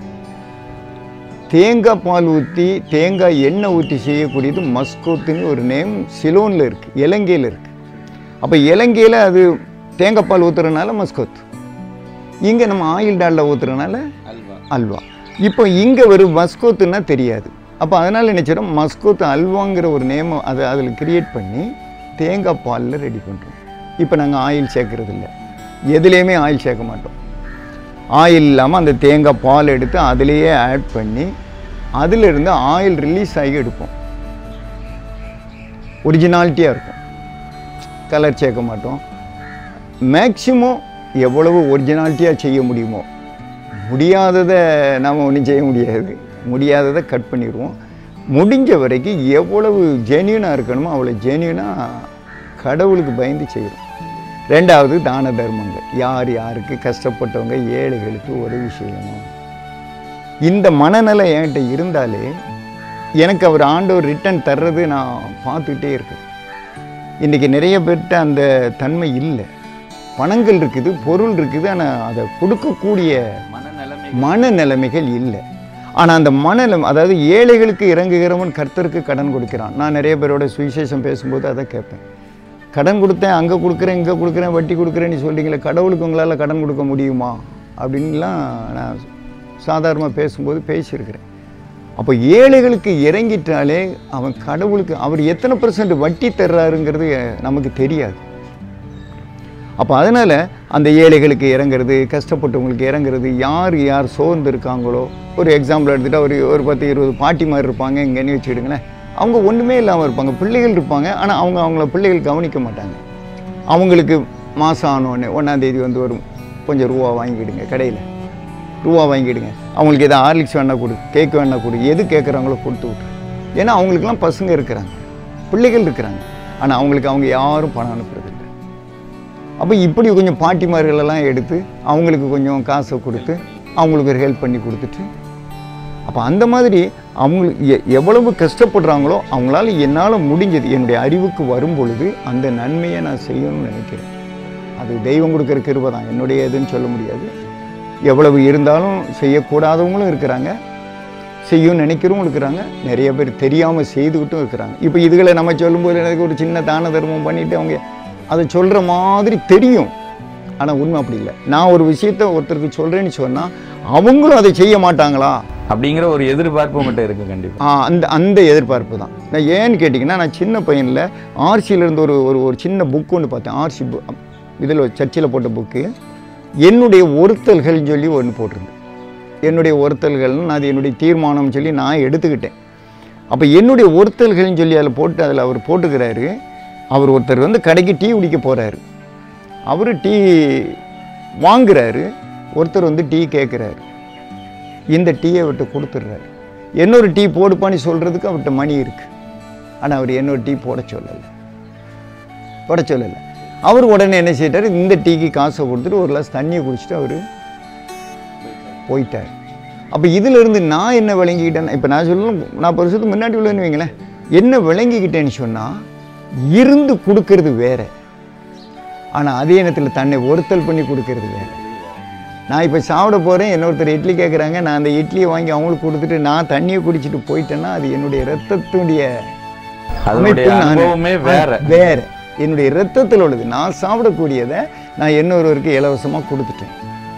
தேங்காய் பால் ஊற்றி தேங்காய் எண்ணெய் ஊற்றி செய்யக்கூடியது மஸ்கோத்துன்னு ஒரு நேம் சிலோனில் இருக்குது, இலங்கையில் இருக்குது. அப்போ இலங்கையில் அது தேங்காய் பால் ஊற்றுறதுனால மஸ்கோத், இங்கே நம்ம ஆயில் டாலில் ஊற்றுறதுனால அல்வா. இப்போ இங்கே ஒரு மஸ்கோத்துன்னா தெரியாது. அப்போ அதனால் நினச்சிடும் மஸ்கோத் அல்வாங்கிற ஒரு நேம் அதில் கிரியேட் பண்ணி தேங்காய் பாலில் ரெடி பண்ணுறோம். இப்போ நாங்கள் ஆயில் சேர்க்குறதில்ல, எதுலேயுமே ஆயில் சேர்க்க மாட்டோம். ஆயில் இல்லாமல் அந்த தேங்காய் பால் எடுத்து அதிலேயே ஆட் பண்ணி அதிலிருந்து ஆயில் ரிலீஸ் ஆகி எடுப்போம். ஒரிஜினாலிட்டியாக இருக்கும், கலர் சேர்க்க மாட்டோம். மேக்சிமம் எவ்வளவு ஒரிஜினாலிட்டியாக செய்ய முடியுமோ, முடியாததை நாம் ஒன்றும் செய்ய முடியாது, முடியாததை கட் பண்ணிடுவோம். முடிஞ்ச வரைக்கும் எவ்வளவு ஜென்யூனாக இருக்கணுமோ அவ்வளோ ஜென்யூனாக கடவுளுக்கு பயந்து செய்கிறோம். 2வது தான தர்மங்கள், யாருக்கு கஷ்டப்பட்டவங்க ஏழைகளுக்கு உதவி செய்யணும். இந்த மனநிலை என்கிட்ட இருந்தாலே எனக்கு அவர் ஆண்டவர் ரிட்டர்ன் தர்றது நான் பார்த்துக்கிட்டே இருக்கேன். இன்றைக்கி நிறைய பேர்கிட்ட அந்த தன்மை இல்லை. பணங்கள் இருக்குது, பொருள் இருக்குது, ஆனால் அதை கொடுக்கக்கூடிய மனநிலைமைகள் இல்லை. ஆனால் அந்த அதாவது ஏழைகளுக்கு இறங்குகிறவன் கர்த்தருக்கு கடன் கொடுக்கிறான். நான் நிறைய பேரோட சுவிசேஷம் பேசும்போது அதை கேட்பேன். கடன் கொடுத்தேன், அங்கே கொடுக்குறேன், இங்கே கொடுக்குறேன், வட்டி கொடுக்குறேன்னு சொல்கிறீங்களே, கடவுளுக்கு உங்களால் கடன் கொடுக்க முடியுமா அப்படின்லாம் நான் சாதாரணமாக பேசும்போது பேசியிருக்கிறேன். அப்போ ஏழைகளுக்கு இறங்கிட்டாலே அவன் கடவுளுக்கு அவர் எத்தனை % வட்டி தர்றாருங்கிறது நமக்கு தெரியாது. அப்போ அதனால் அந்த ஏழைகளுக்கு இறங்குறது, கஷ்டப்பட்டவங்களுக்கு இறங்குறது, யார் சோர்ந்து இருக்காங்களோ, ஒரு எக்ஸாம்பிள் எடுத்துகிட்டா ஒரு 10-20 பாட்டி மாதிரி இருப்பாங்க இங்கேன்னு வச்சுக்கிடுங்களேன். அவங்க ஒன்றுமே இல்லாமல் இருப்பாங்க, பிள்ளைகள் இருப்பாங்க, ஆனால் அவங்கள பிள்ளைகள் கவனிக்க மாட்டாங்க. அவங்களுக்கு மாதம் ஆனோடனே 1ஆம் தேதி வந்து ஒரு கொஞ்சம் ரூபா வாங்கிக்கிடுங்க, கடையில் ரூபா வாங்கிக்கிடுங்க, அவங்களுக்கு எதாவது ஹார்லிக்ஸ் வேணா கொடு, கேக் வேணா கொடு, எது கேட்குறாங்களோ கொடுத்து விட்டு. ஏன்னா அவங்களுக்குலாம் பசங்க இருக்கிறாங்க, பிள்ளைகள் இருக்கிறாங்க, ஆனால் அவங்க யாரும் பணம் அனுப்புறதில்லை. அப்போ இப்படி கொஞ்சம் பாட்டிமார்களெல்லாம் எடுத்து அவங்களுக்கு கொஞ்சம் காசை கொடுத்து அவங்களுக்கு ஒரு ஹெல்ப் பண்ணி கொடுத்துட்டு, அப்போ அந்த மாதிரி அவங்களுக்கு எவ்வளவு கஷ்டப்படுறாங்களோ அவங்களால என்னால் முடிஞ்சது என்னுடைய அறிவுக்கு வரும் பொழுது அந்த நன்மையை நான் செய்யணும்னு நினைக்கிறேன். அது தெய்வம் கொடுக்குற கிருபை தான், என்னுடைய எதுன்னு சொல்ல முடியாது. எவ்வளவு இருந்தாலும் செய்யக்கூடாதவங்களும் இருக்கிறாங்க, செய்யணும்னு நினைக்கிறவங்களும் இருக்கிறாங்க, நிறைய பேர் தெரியாமல் செய்துக்கிட்டும் இருக்கிறாங்க. இப்போ இதுகளை நம்ம சொல்லும்போது எனக்கு ஒரு சின்ன தான தர்மம் பண்ணிவிட்டு அவங்க அதை சொல்கிற மாதிரி தெரியும், ஆனால் உண்மை அப்படி இல்லை. நான் ஒரு விஷயத்தை ஒருத்தருக்கு சொல்கிறேன்னு சொன்னால் அவங்களும் அதை செய்ய மாட்டாங்களா அப்படிங்கிற ஒரு எதிர்பார்ப்பு மட்டும் இருக்குது கண்டிப்பாக. அந்த எதிர்பார்ப்பு தான். நான் ஏன்னு கேட்டிங்கன்னா, நான் சின்ன பையனில் ஆர்சியிலேருந்து ஒரு சின்ன புக்கு ஒன்று பார்த்தேன். ஆர்சி இதில் சர்ச்சில் போட்ட புக்கு, என்னுடைய ஒருத்தல்கள்னு சொல்லி ஒன்று போட்டிருந்தேன். என்னுடைய ஒருத்தல்கள்னு நான் அது என்னுடைய தீர்மானம்னு சொல்லி நான் எடுத்துக்கிட்டேன். அப்போ என்னுடைய ஒருத்தல்கள்னு சொல்லி அதில் அவர் போட்டுக்கிறாரு. அவர் ஒருத்தர் வந்து கடைக்கு டீ குடிக்க போகிறாரு, அவர் டீ வாங்குறாரு, ஒருத்தர் வந்து டீ கேட்குறாரு, இந்த டீயை அவர்கிட்ட கொடுத்துட்றாரு. இன்னொரு டீ போடுப்பான்னு சொல்கிறதுக்கு அவர்கிட்ட மணி இருக்குது, ஆனால் அவர் இன்னொரு டீ போட சொல்லலை. அவர் உடனே என்ன செய்யிட்டார், இந்த டீக்கு காசை கொடுத்துட்டு ஒரு கிளாஸ் தண்ணியை குடிச்சிட்டு அவர் போயிட்டார். அப்போ இதிலிருந்து நான் என்ன விளங்கிக்கிட்டேன், இப்போ நான் சொல்லணும் 40 வருஷத்துக்கு முன்னாடி உள்ளேன்னு வைங்களேன், என்ன விளங்கிக்கிட்டேன்னு சொன்னால், இருந்து கொடுக்கறது வேறு, ஆனால் அதே நேரத்தில் தன்னை ஒருத்தல் பண்ணி கொடுக்கறது வேறு. நான் இப்போ சாப்பிட போகிறேன், இன்னொருத்தர் இட்லி கேட்குறாங்க, நான் அந்த இட்லியை வாங்கி அவங்களுக்கு கொடுத்துட்டு நான் தண்ணியை குடிச்சிட்டு போயிட்டேன்னா அது என்னுடைய இரத்தத்துடைய அனுபவமே வேறு, என்னுடைய இரத்தத்தில் உள்ளது. நான் சாப்பிடக்கூடியதை நான் இன்னொருவருக்கு இலவசமாக கொடுத்துட்டேன்.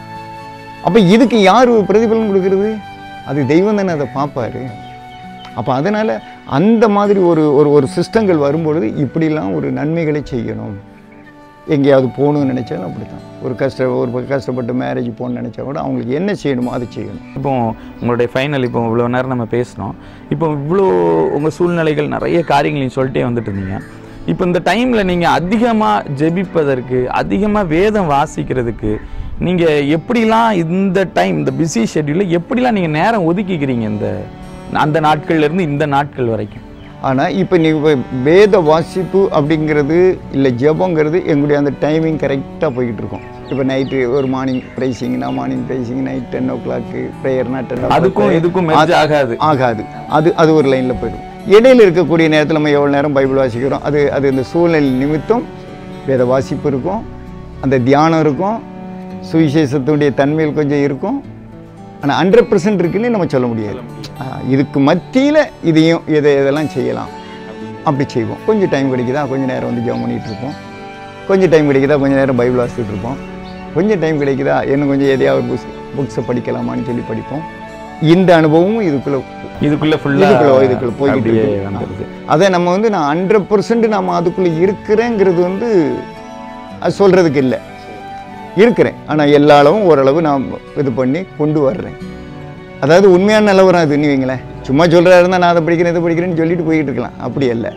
அப்போ இதுக்கு யார் பிரதிபலன் கொடுக்கறது? அது தெய்வம் தானே அதை பார்ப்பாரு. அப்போ அதனால் அந்த மாதிரி ஒரு சிஸ்டங்கள் வரும்பொழுது இப்படிலாம் ஒரு நன்மைகளை செய்யணும். எங்கேயாவது போகணும்னு நினச்சாலும் அப்படி தான். ஒரு கஷ்டப்பட்டு மேரேஜ் போகணுன்னு நினச்சா கூட அவங்களுக்கு என்ன செய்யணுமோ அதை செய்யணும். இப்போ உங்களுடைய ஃபைனல், இப்போ இவ்வளோ நேரம் நம்ம பேசினோம், இப்போ இவ்வளோ உங்கள் சூழ்நிலைகள் நிறைய காரியங்களையும் சொல்லிட்டே வந்துட்டு இருந்தீங்க. இப்போ இந்த டைமில் நீங்கள் அதிகமாக ஜெபிப்பதற்கு, அதிகமாக வேதம் வாசிக்கிறதுக்கு நீங்கள் எப்படிலாம் இந்த டைம், இந்த பிஸி ஷெட்யூலில் எப்படிலாம் நீங்கள் நேரம் ஒதுக்கிக்கிறீங்க அந்த நாட்கள்லேருந்து இந்த நாட்கள் வரைக்கும்? ஆனால் இப்போ நீங்கள் வேத வாசிப்பு அப்படிங்கிறது இல்லை ஜெபங்கிறது எங்களுடைய அந்த டைமிங் கரெக்டாக போய்கிட்டு இருக்கோம். இப்போ நைட்டு ஒரு மார்னிங் ப்ரைசிங்னா மார்னிங் ப்ரைசிங், நைட் 10 o'clock ப்ரேயர்னா 10 அதுக்கும் இதுக்கும் ஆகாது. அது ஒரு லைனில் போய்டும். இடையில் இருக்கக்கூடிய நேரத்தில் நம்ம எவ்வளோ நேரம் பைபிள் வாசிக்கிறோம், அது இந்த சூழ்நிலை நிமித்தம் வேத வாசிப்பு இருக்கும், அந்த தியானம் இருக்கும், சுவிசேஷத்துடைய தன்மையில் கொஞ்சம் இருக்கும். ஆனால் 100% இருக்குன்னு நம்ம சொல்ல முடியாது. இதுக்கு மத்தியில் இதெல்லாம் செய்யலாம், அப்படி செய்வோம். கொஞ்சம் டைம் கிடைக்குதா கொஞ்சம் நேரம் வந்து ஜெபம் பண்ணிகிட்டு இருப்போம், கொஞ்சம் டைம் கிடைக்குதா கொஞ்சம் நேரம் பைபிள் வாசிச்சுட்டு இருப்போம், கொஞ்சம் டைம் கிடைக்குதா இன்னும் கொஞ்சம் எதையாவது புக்ஸை படிக்கலாமான்னு சொல்லி படிப்போம். இந்த அனுபவமும் இதுக்குள்ளே போய்கிட்டு இருக்கு. அதை நம்ம வந்து நான் 100% நம்ம அதுக்குள்ளே இருக்கிறேங்கிறது வந்து அது சொல்கிறதுக்கு இல்லை, இருக்கிறேன். ஆனால் எல்லா அளவும் ஓரளவு நான் இது பண்ணி கொண்டு வர்றேன். அதாவது உண்மையான நிலவரம் அதுன்னு வைங்களேன். சும்மா சொல்கிறா இருந்தால் நான் அதை படிக்கிறேன் இதை படிக்கிறேன்னு சொல்லிட்டு போய்கிட்டு இருக்கலாம். அப்படி இல்லை,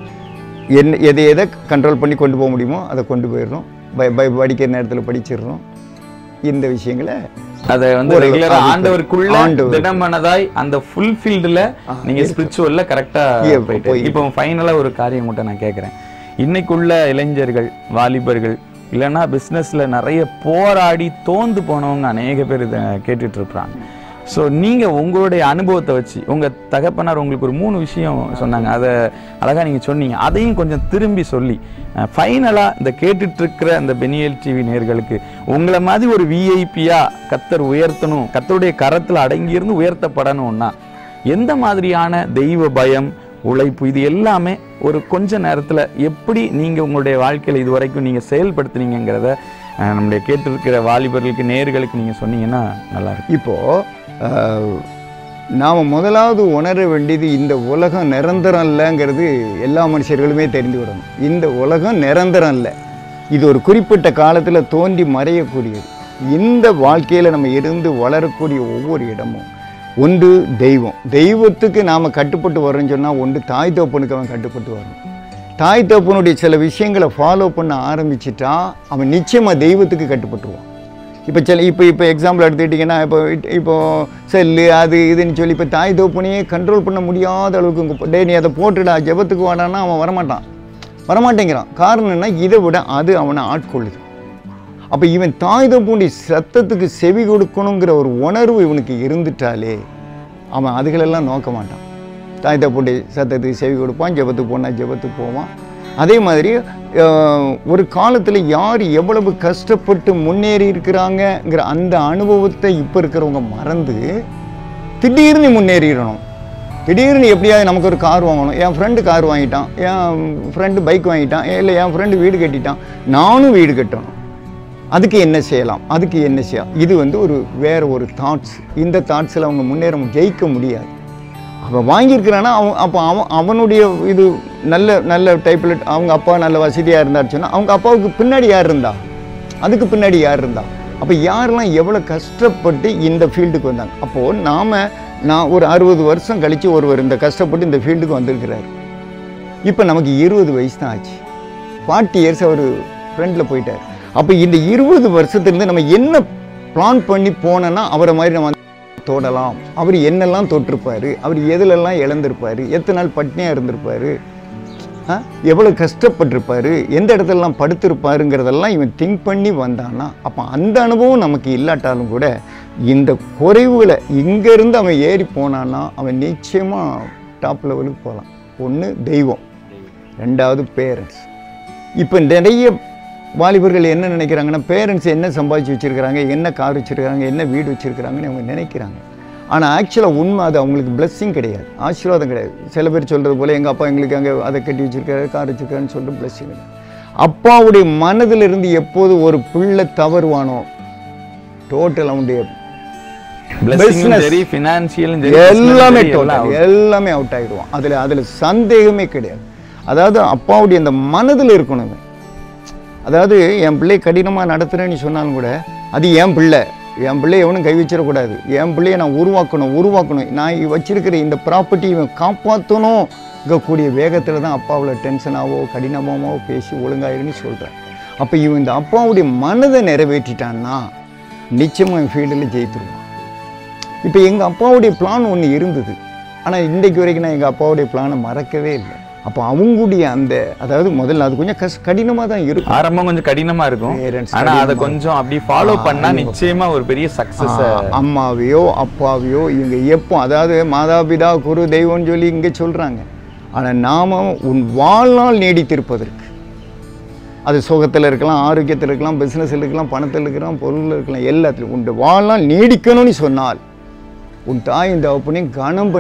எதை கண்ட்ரோல் பண்ணி கொண்டு போக முடியுமோ அதை கொண்டு போயிடுறோம். படிக்கிற நேரத்தில் படிச்சிடுறோம். இந்த விஷயங்களை அதை வந்து ரெகுலரா ஆண்டவருக்குள்ள திடமனதாய் அந்த ஃபுல்ஃபில்டுல நீங்க ஸ்பிரிச்சுவல்ல கரெக்டா போயிட்டு. இப்போ ஃபைனலா ஒரு காரியம் மட்டும் நான் கேட்குறேன். இன்னைக்குள்ள இளைஞர்கள், வாலிபர்கள், இல்லைன்னா பிஸ்னஸில் நிறைய போராடி தோந்து போனவங்க அநேக பேர் இதை கேட்டுட்டு இருப்பாங்க. ஸோ நீங்கள் உங்களுடைய அனுபவத்தை வச்சு உங்கள் தகப்பனார் உங்களுக்கு ஒரு 3 விஷயம் சொன்னாங்க, அதை அழகாக நீங்கள் சொன்னீங்க. அதையும் கொஞ்சம் திரும்பி சொல்லி ஃபைனலாக இந்த கேட்டுட்ருக்கிற அந்த பெனியல் டிவி நேயர்களுக்கு உங்களை மாதிரி ஒரு விஐபியாக கர்த்தர் உயர்த்தணும், கர்த்தருடைய கரத்தில் அடங்கியிருந்து உயர்த்தப்படணும்னா எந்த மாதிரியான தெய்வ பயம், உழைப்பு, இது எல்லாமே ஒரு கொஞ்ச நேரத்தில் எப்படி நீங்கள் உங்களுடைய வாழ்க்கையில் இது வரைக்கும் நீங்கள் செயல்படுத்துனீங்கிறத நம்முடைய கேட்டிருக்கிற வாலிபர்களுக்கு நேயர்களுக்கு நீங்கள் சொன்னீங்கன்னா நல்லாயிருக்கும். இப்போது நாம் முதலாவது உணர வேண்டியது இந்த உலகம் நிரந்தரம் இல்லைங்கிறது எல்லா மனுஷர்களுமே தெரிந்து விடணும். இந்த உலகம் நிரந்தரம் இல்லை, இது ஒரு குறிப்பிட்ட காலத்தில் தோன்றி மறையக்கூடியது. இந்த வாழ்க்கையில் நம்ம இருந்து வளரக்கூடிய ஒவ்வொரு இடமும் ஒன்று தெய்வத்துக்கு நாம் கட்டுப்பட்டு வரோன்னு சொன்னால் ஒன்று தாய் தகப்பனுக்கு அவன் கட்டுப்பட்டு வரணும். தாய் தகப்பனுடைய சில விஷயங்களை ஃபாலோ பண்ண ஆரம்பிச்சிட்டா அவன் நிச்சயமாக தெய்வத்துக்கு கட்டுப்பட்டுருவான். இப்போ எக்ஸாம்பிள் எடுத்துக்கிட்டிங்கன்னா இப்போ செல்லு அது இதுன்னு சொல்லி இப்போ தாய் தகப்பனையே கண்ட்ரோல் பண்ண முடியாத அளவுக்கு டே நீ அதை போட்டுடா ஜெபத்துக்கு வாடான்னா அவன் வரமாட்டேங்கிறான். காரணம் என்ன, இதை விட அது அவனை ஆட்கொள்ளுது. அப்போ இவன் தாய் தகப்பனுடைய சத்தத்துக்கு செவி கொடுக்கணுங்கிற ஒரு உணர்வு இவனுக்கு இருந்துட்டாலே அவன் அதுகளெல்லாம் நோக்க மாட்டான். தாய் தகப்பனுடைய சத்தத்துக்கு செவி கொடுப்பான், ஜெபத்துக்கு போனால் ஜெபத்துக்கு போவான். அதே மாதிரி ஒரு காலத்தில் யார் எவ்வளவு கஷ்டப்பட்டு முன்னேறி இருக்கிறாங்கங்கிற அந்த அனுபவத்தை இப்போ இருக்கிறவங்க மறந்து திடீர்னு முன்னேறிடணும். திடீர்னு எப்படியாவது நமக்கு ஒரு கார் வாங்கணும், என் ஃப்ரெண்டு கார் வாங்கிட்டான், என் ஃப்ரெண்டு பைக் வாங்கிட்டான், இல்லை என் ஃப்ரெண்டு வீடு கட்டிட்டான், நானும் வீடு கட்டணும், அதுக்கு என்ன செய்யலாம், அதுக்கு என்ன செய்யலாம். இது வேறு ஒரு தாட்ஸ். இந்த தாட்ஸில் அவங்க ஜெயிக்க முடியாது. அவன் வாங்கியிருக்கிறான்னா அவனுடைய இது நல்ல டைப்பில் அவங்க அப்பா நல்ல வசதியாக இருந்தார் சொன்னால் அவங்க அப்பாவுக்கு பின்னாடி யார் இருந்தா, அதுக்கு பின்னாடி யார் இருந்தா, அப்போ யாரெல்லாம் எவ்வளோ கஷ்டப்பட்டு இந்த ஃபீல்டுக்கு வந்தாங்க. அப்போது நான் ஒரு 60 வருஷம் கழித்து ஒருவர் இந்த கஷ்டப்பட்டு இந்த ஃபீல்டுக்கு வந்திருக்கிறார். இப்போ நமக்கு 20 வயசு தான் ஆச்சு. 40 இயர்ஸ் அவர் ஃப்ரெண்டில் போயிட்டார். அப்போ இந்த 20 வருஷத்துலேருந்து நம்ம என்ன பிளான் பண்ணி போனோன்னா அவரை மாதிரி நம்ம தோடலாம். அவர் என்னெல்லாம் தொட்டிருப்பார், அவர் எதுலெல்லாம் இழந்திருப்பார், எத்தனை நாள் பட்னியாக இருந்திருப்பார், எவ்வளோ கஷ்டப்பட்டிருப்பார், எந்த இடத்துலலாம் படுத்திருப்பாருங்கிறதெல்லாம் இவன் திங்க் பண்ணி வந்தான்னா அப்போ அந்த அனுபவம் நமக்கு இல்லாட்டாலும் கூட இந்த குறைவுகளை இங்கேருந்து அவன் ஏறி போனான்னா அவன் நிச்சயமாக டாப் லெவலுக்கு போகலாம். ஒன்று தெய்வம், ரெண்டாவது பேரண்ட்ஸ். இப்போ நிறைய வாலிபர்கள் என்ன நினைக்கிறாங்கன்னா பேரண்ட்ஸ் என்ன சம்பாதிச்சு வச்சுருக்கிறாங்க, என்ன கார் வச்சுருக்காங்க, என்ன வீடு வச்சுருக்கிறாங்கன்னு அவங்க நினைக்கிறாங்க. ஆனால் ஆக்சுவலாக உண்மை அது அவங்களுக்கு பிளெஸ்ஸிங் கிடையாது, ஆசீர்வாதம் கிடையாது. சில பேர் சொல்கிறது போல் எங்கள் அப்பா எங்களுக்கு அங்கே அதை கட்டி வச்சுருக்காரு, கார் வச்சுருக்காருன்னு சொல்லிட்டு பிளெஸ்ஸிங் கிடையாது. அப்பாவுடைய மனதிலிருந்து எப்போது ஒரு பிள்ளை தவறுவானோ டோட்டல் அவனுடைய எல்லாமே அவுட் ஆகிடுவான். அதில் சந்தேகமே கிடையாது. அதாவது அப்பாவுடைய அந்த மனதில் இருக்கணும். அதாவது என் பிள்ளை கடினமாக நடத்துகிறேன்னு சொன்னாலும் கூட அது என் பிள்ளை எவனும் கை வச்சிடக்கூடாது. என் பிள்ளையை நான் உருவாக்கணும், நான் வச்சிருக்கிற இந்த ப்ராப்பர்ட்டி இவன் காப்பாற்றணுங்கக்கூடிய வேகத்தில் தான் அப்பாவில் டென்ஷனாவோ கடினமாவோ பேசி ஒழுங்காயிருன்னு சொல்கிறேன். அப்போ இவன் இந்த அப்பாவுடைய மனதை நிறைவேற்றிட்டான்னா நிச்சயமாக என் ஃபீல்டில் ஜெயித்துருவான். இப்போ எங்கள் அப்பாவுடைய பிளான் ஒன்று இருந்தது, ஆனால் இன்றைக்கு வரைக்கும் நான் எங்கள் அப்பாவுடைய பிளானை மறக்கவே இல்லை. அப்போ அவங்களுடைய அந்த அதாவது முதல்ல அது கொஞ்சம் கடினமாக தான் இருக்கும், ஆரம்பம் கொஞ்சம் கடினமாக இருக்கும். ஆனால் அதை கொஞ்சம் அப்படி ஃபாலோ பண்ணால் நிச்சயமாக ஒரு பெரிய சக்ஸஸ். அம்மாவையோ அப்பாவையோ இவங்க எப்போ அதாவது மாதாபிதா குரு தெய்வம்னு சொல்லி இங்கே சொல்கிறாங்க. ஆனால் நாம் உன் வாழ்நாள் நீடித்திருப்பதற்கு அது சுகத்தில் இருக்கலாம், ஆரோக்கியத்தில் இருக்கலாம், பிஸ்னஸில் இருக்கலாம், பணத்தில் இருக்கலாம், பொருளில் இருக்கலாம், எல்லாத்துலையும் உன் வாழ்நாள் நீடிக்கணும்னு சொன்னால் உன் தாயின் தகப்பனையும் கனம்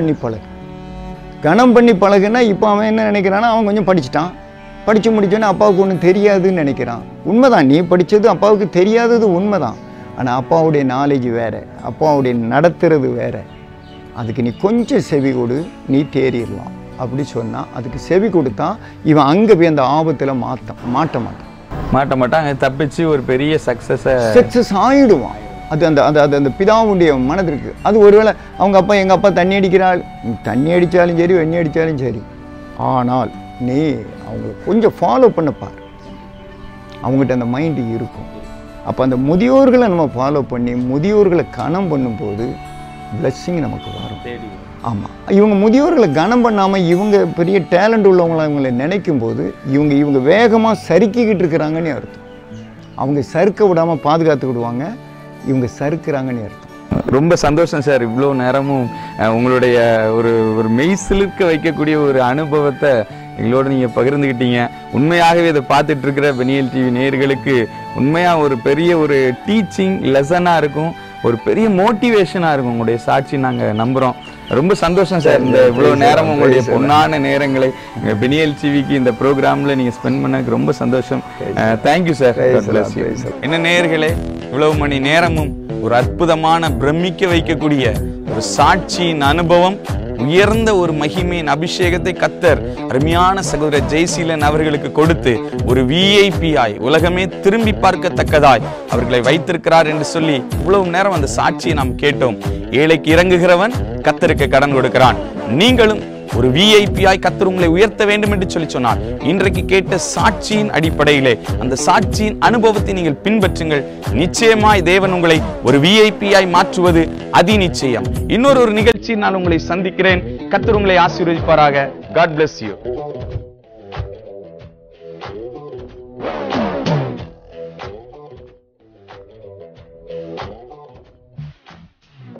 பண்ணி பழகுன்னா இப்போ அவன் என்ன நினைக்கிறான்னா அவன் கொஞ்சம் படித்து முடிச்சோன்னே அப்பாவுக்கு ஒன்றும் தெரியாதுன்னு நினைக்கிறான். உண்மைதான், நீ படித்தது அப்பாவுக்கு தெரியாதது உண்மைதான். ஆனால் அப்பாவுடைய நாலேஜ் வேறு, அப்பாவுடைய நடத்துறது வேறு. அதுக்கு நீ கொஞ்சம் செவி கொடு, நீ தேறிடலாம் அப்படி சொன்னால் அதுக்கு செவி கொடுத்தா இவன் அங்கே போய் அந்த ஆபத்தில் மாட்ட மாட்டான், அங்கே தப்பிச்சு ஒரு பெரிய சக்ஸஸ் ஆகிடுவான். அது அந்த அந்த அந்த பிதாவுடைய மனதிற்கு அது ஒருவேளை எங்கள் அப்பா தண்ணி அடித்தாலும் சரி வெண்ணி அடித்தாலும் சரி, ஆனால் நீ அவங்கள கொஞ்சம் ஃபாலோ பண்ணப்பார், அவங்ககிட்ட அந்த மைண்டு இருக்கும். அப்போ அந்த முதியோர்களை நம்ம ஃபாலோ பண்ணி முதியோர்களை கனம் பண்ணும்போது பிளெஸ்ஸிங் நமக்கு வரும். ஆமாம், இவங்க முதியோர்களை கனம் பண்ணாமல் இவங்க பெரிய டேலண்ட் உள்ளவங்களை அவங்கள நினைக்கும் போது இவங்க வேகமாக சறுக்கிக்கிட்டு இருக்கிறாங்கன்னு அர்த்தம். அவங்க சறுக்க விடாமல் பாதுகாத்து விடுவாங்க, இவங்க சறுக்கிறாங்கன்னு அர்த்தம். ரொம்ப சந்தோஷம் சார். இவ்வளோ நேரமும் உங்களுடைய ஒரு ஒரு மெய்சிலிர்க்க வைக்கக்கூடிய ஒரு அனுபவத்தை எங்களோட நீங்கள் பகிர்ந்துக்கிட்டீங்க. உண்மையாகவே இதை பார்த்துட்டு இருக்கிற பெனியல் டிவி நேயர்களுக்கு உண்மையாக ஒரு பெரிய ஒரு டீச்சிங் லெசனாக இருக்கும், ஒரு பெரிய மோட்டிவேஷனாக இருக்கும் உங்களுடைய சாட்சி நாங்கள் நம்புகிறோம். ரொம்ப சந்தோஷம் சார். இந்த இவ்வளோ நேரம் உங்களுடைய பொன்னான நேரங்களை பெனியல் டிவிக்கு இந்த ப்ரோக்ராமில் நீங்கள் ஸ்பெண்ட் பண்ணக்கு ரொம்ப சந்தோஷம். Thank you sir. என்ன நேயர்களே, இவ்வளவு மணி நேரமும் ஒரு அற்புதமான பிரமிக்க வைக்கக்கூடிய ஒரு சாட்சியின் அனுபவம், உயர்ந்த ஒரு மகிமையின் அபிஷேகத்தை கர்த்தர் அருமையான சகோதரர் ஜெயசீலன் அவர்களுக்கு கொடுத்து ஒரு விஐபி ஆய் உலகமே திரும்பி பார்க்கத்தக்கதாய் அவர்களை வைத்திருக்கிறார் என்று சொல்லி இவ்வளவு நேரம் அந்த சாட்சியை நாம் கேட்டோம். ஏழைக்கு இறங்குகிறவன் கர்த்தருக்கு கடன் கொடுக்கிறான். நீங்களும் ஒரு விஐபி ஆய் கர்த்தர் உங்களை உயர்த்த வேண்டும் என்று சொல்லி சொன்னார். இன்றைக்கு கேட்ட சாட்சியின் அடிப்படையிலே அந்த சாட்சியின் அனுபவத்தை நீங்கள் பின்பற்றுங்கள். நிச்சயமாய் தேவன் உங்களை ஒரு விஐபி ஆய் மாற்றுவது அதி நிச்சயம். இன்னொரு நிகழ்ச்சியில் நான் உங்களை சந்திக்கிறேன். கர்த்தர் உங்களை ஆசீர்வதிப்பாராக. God bless you.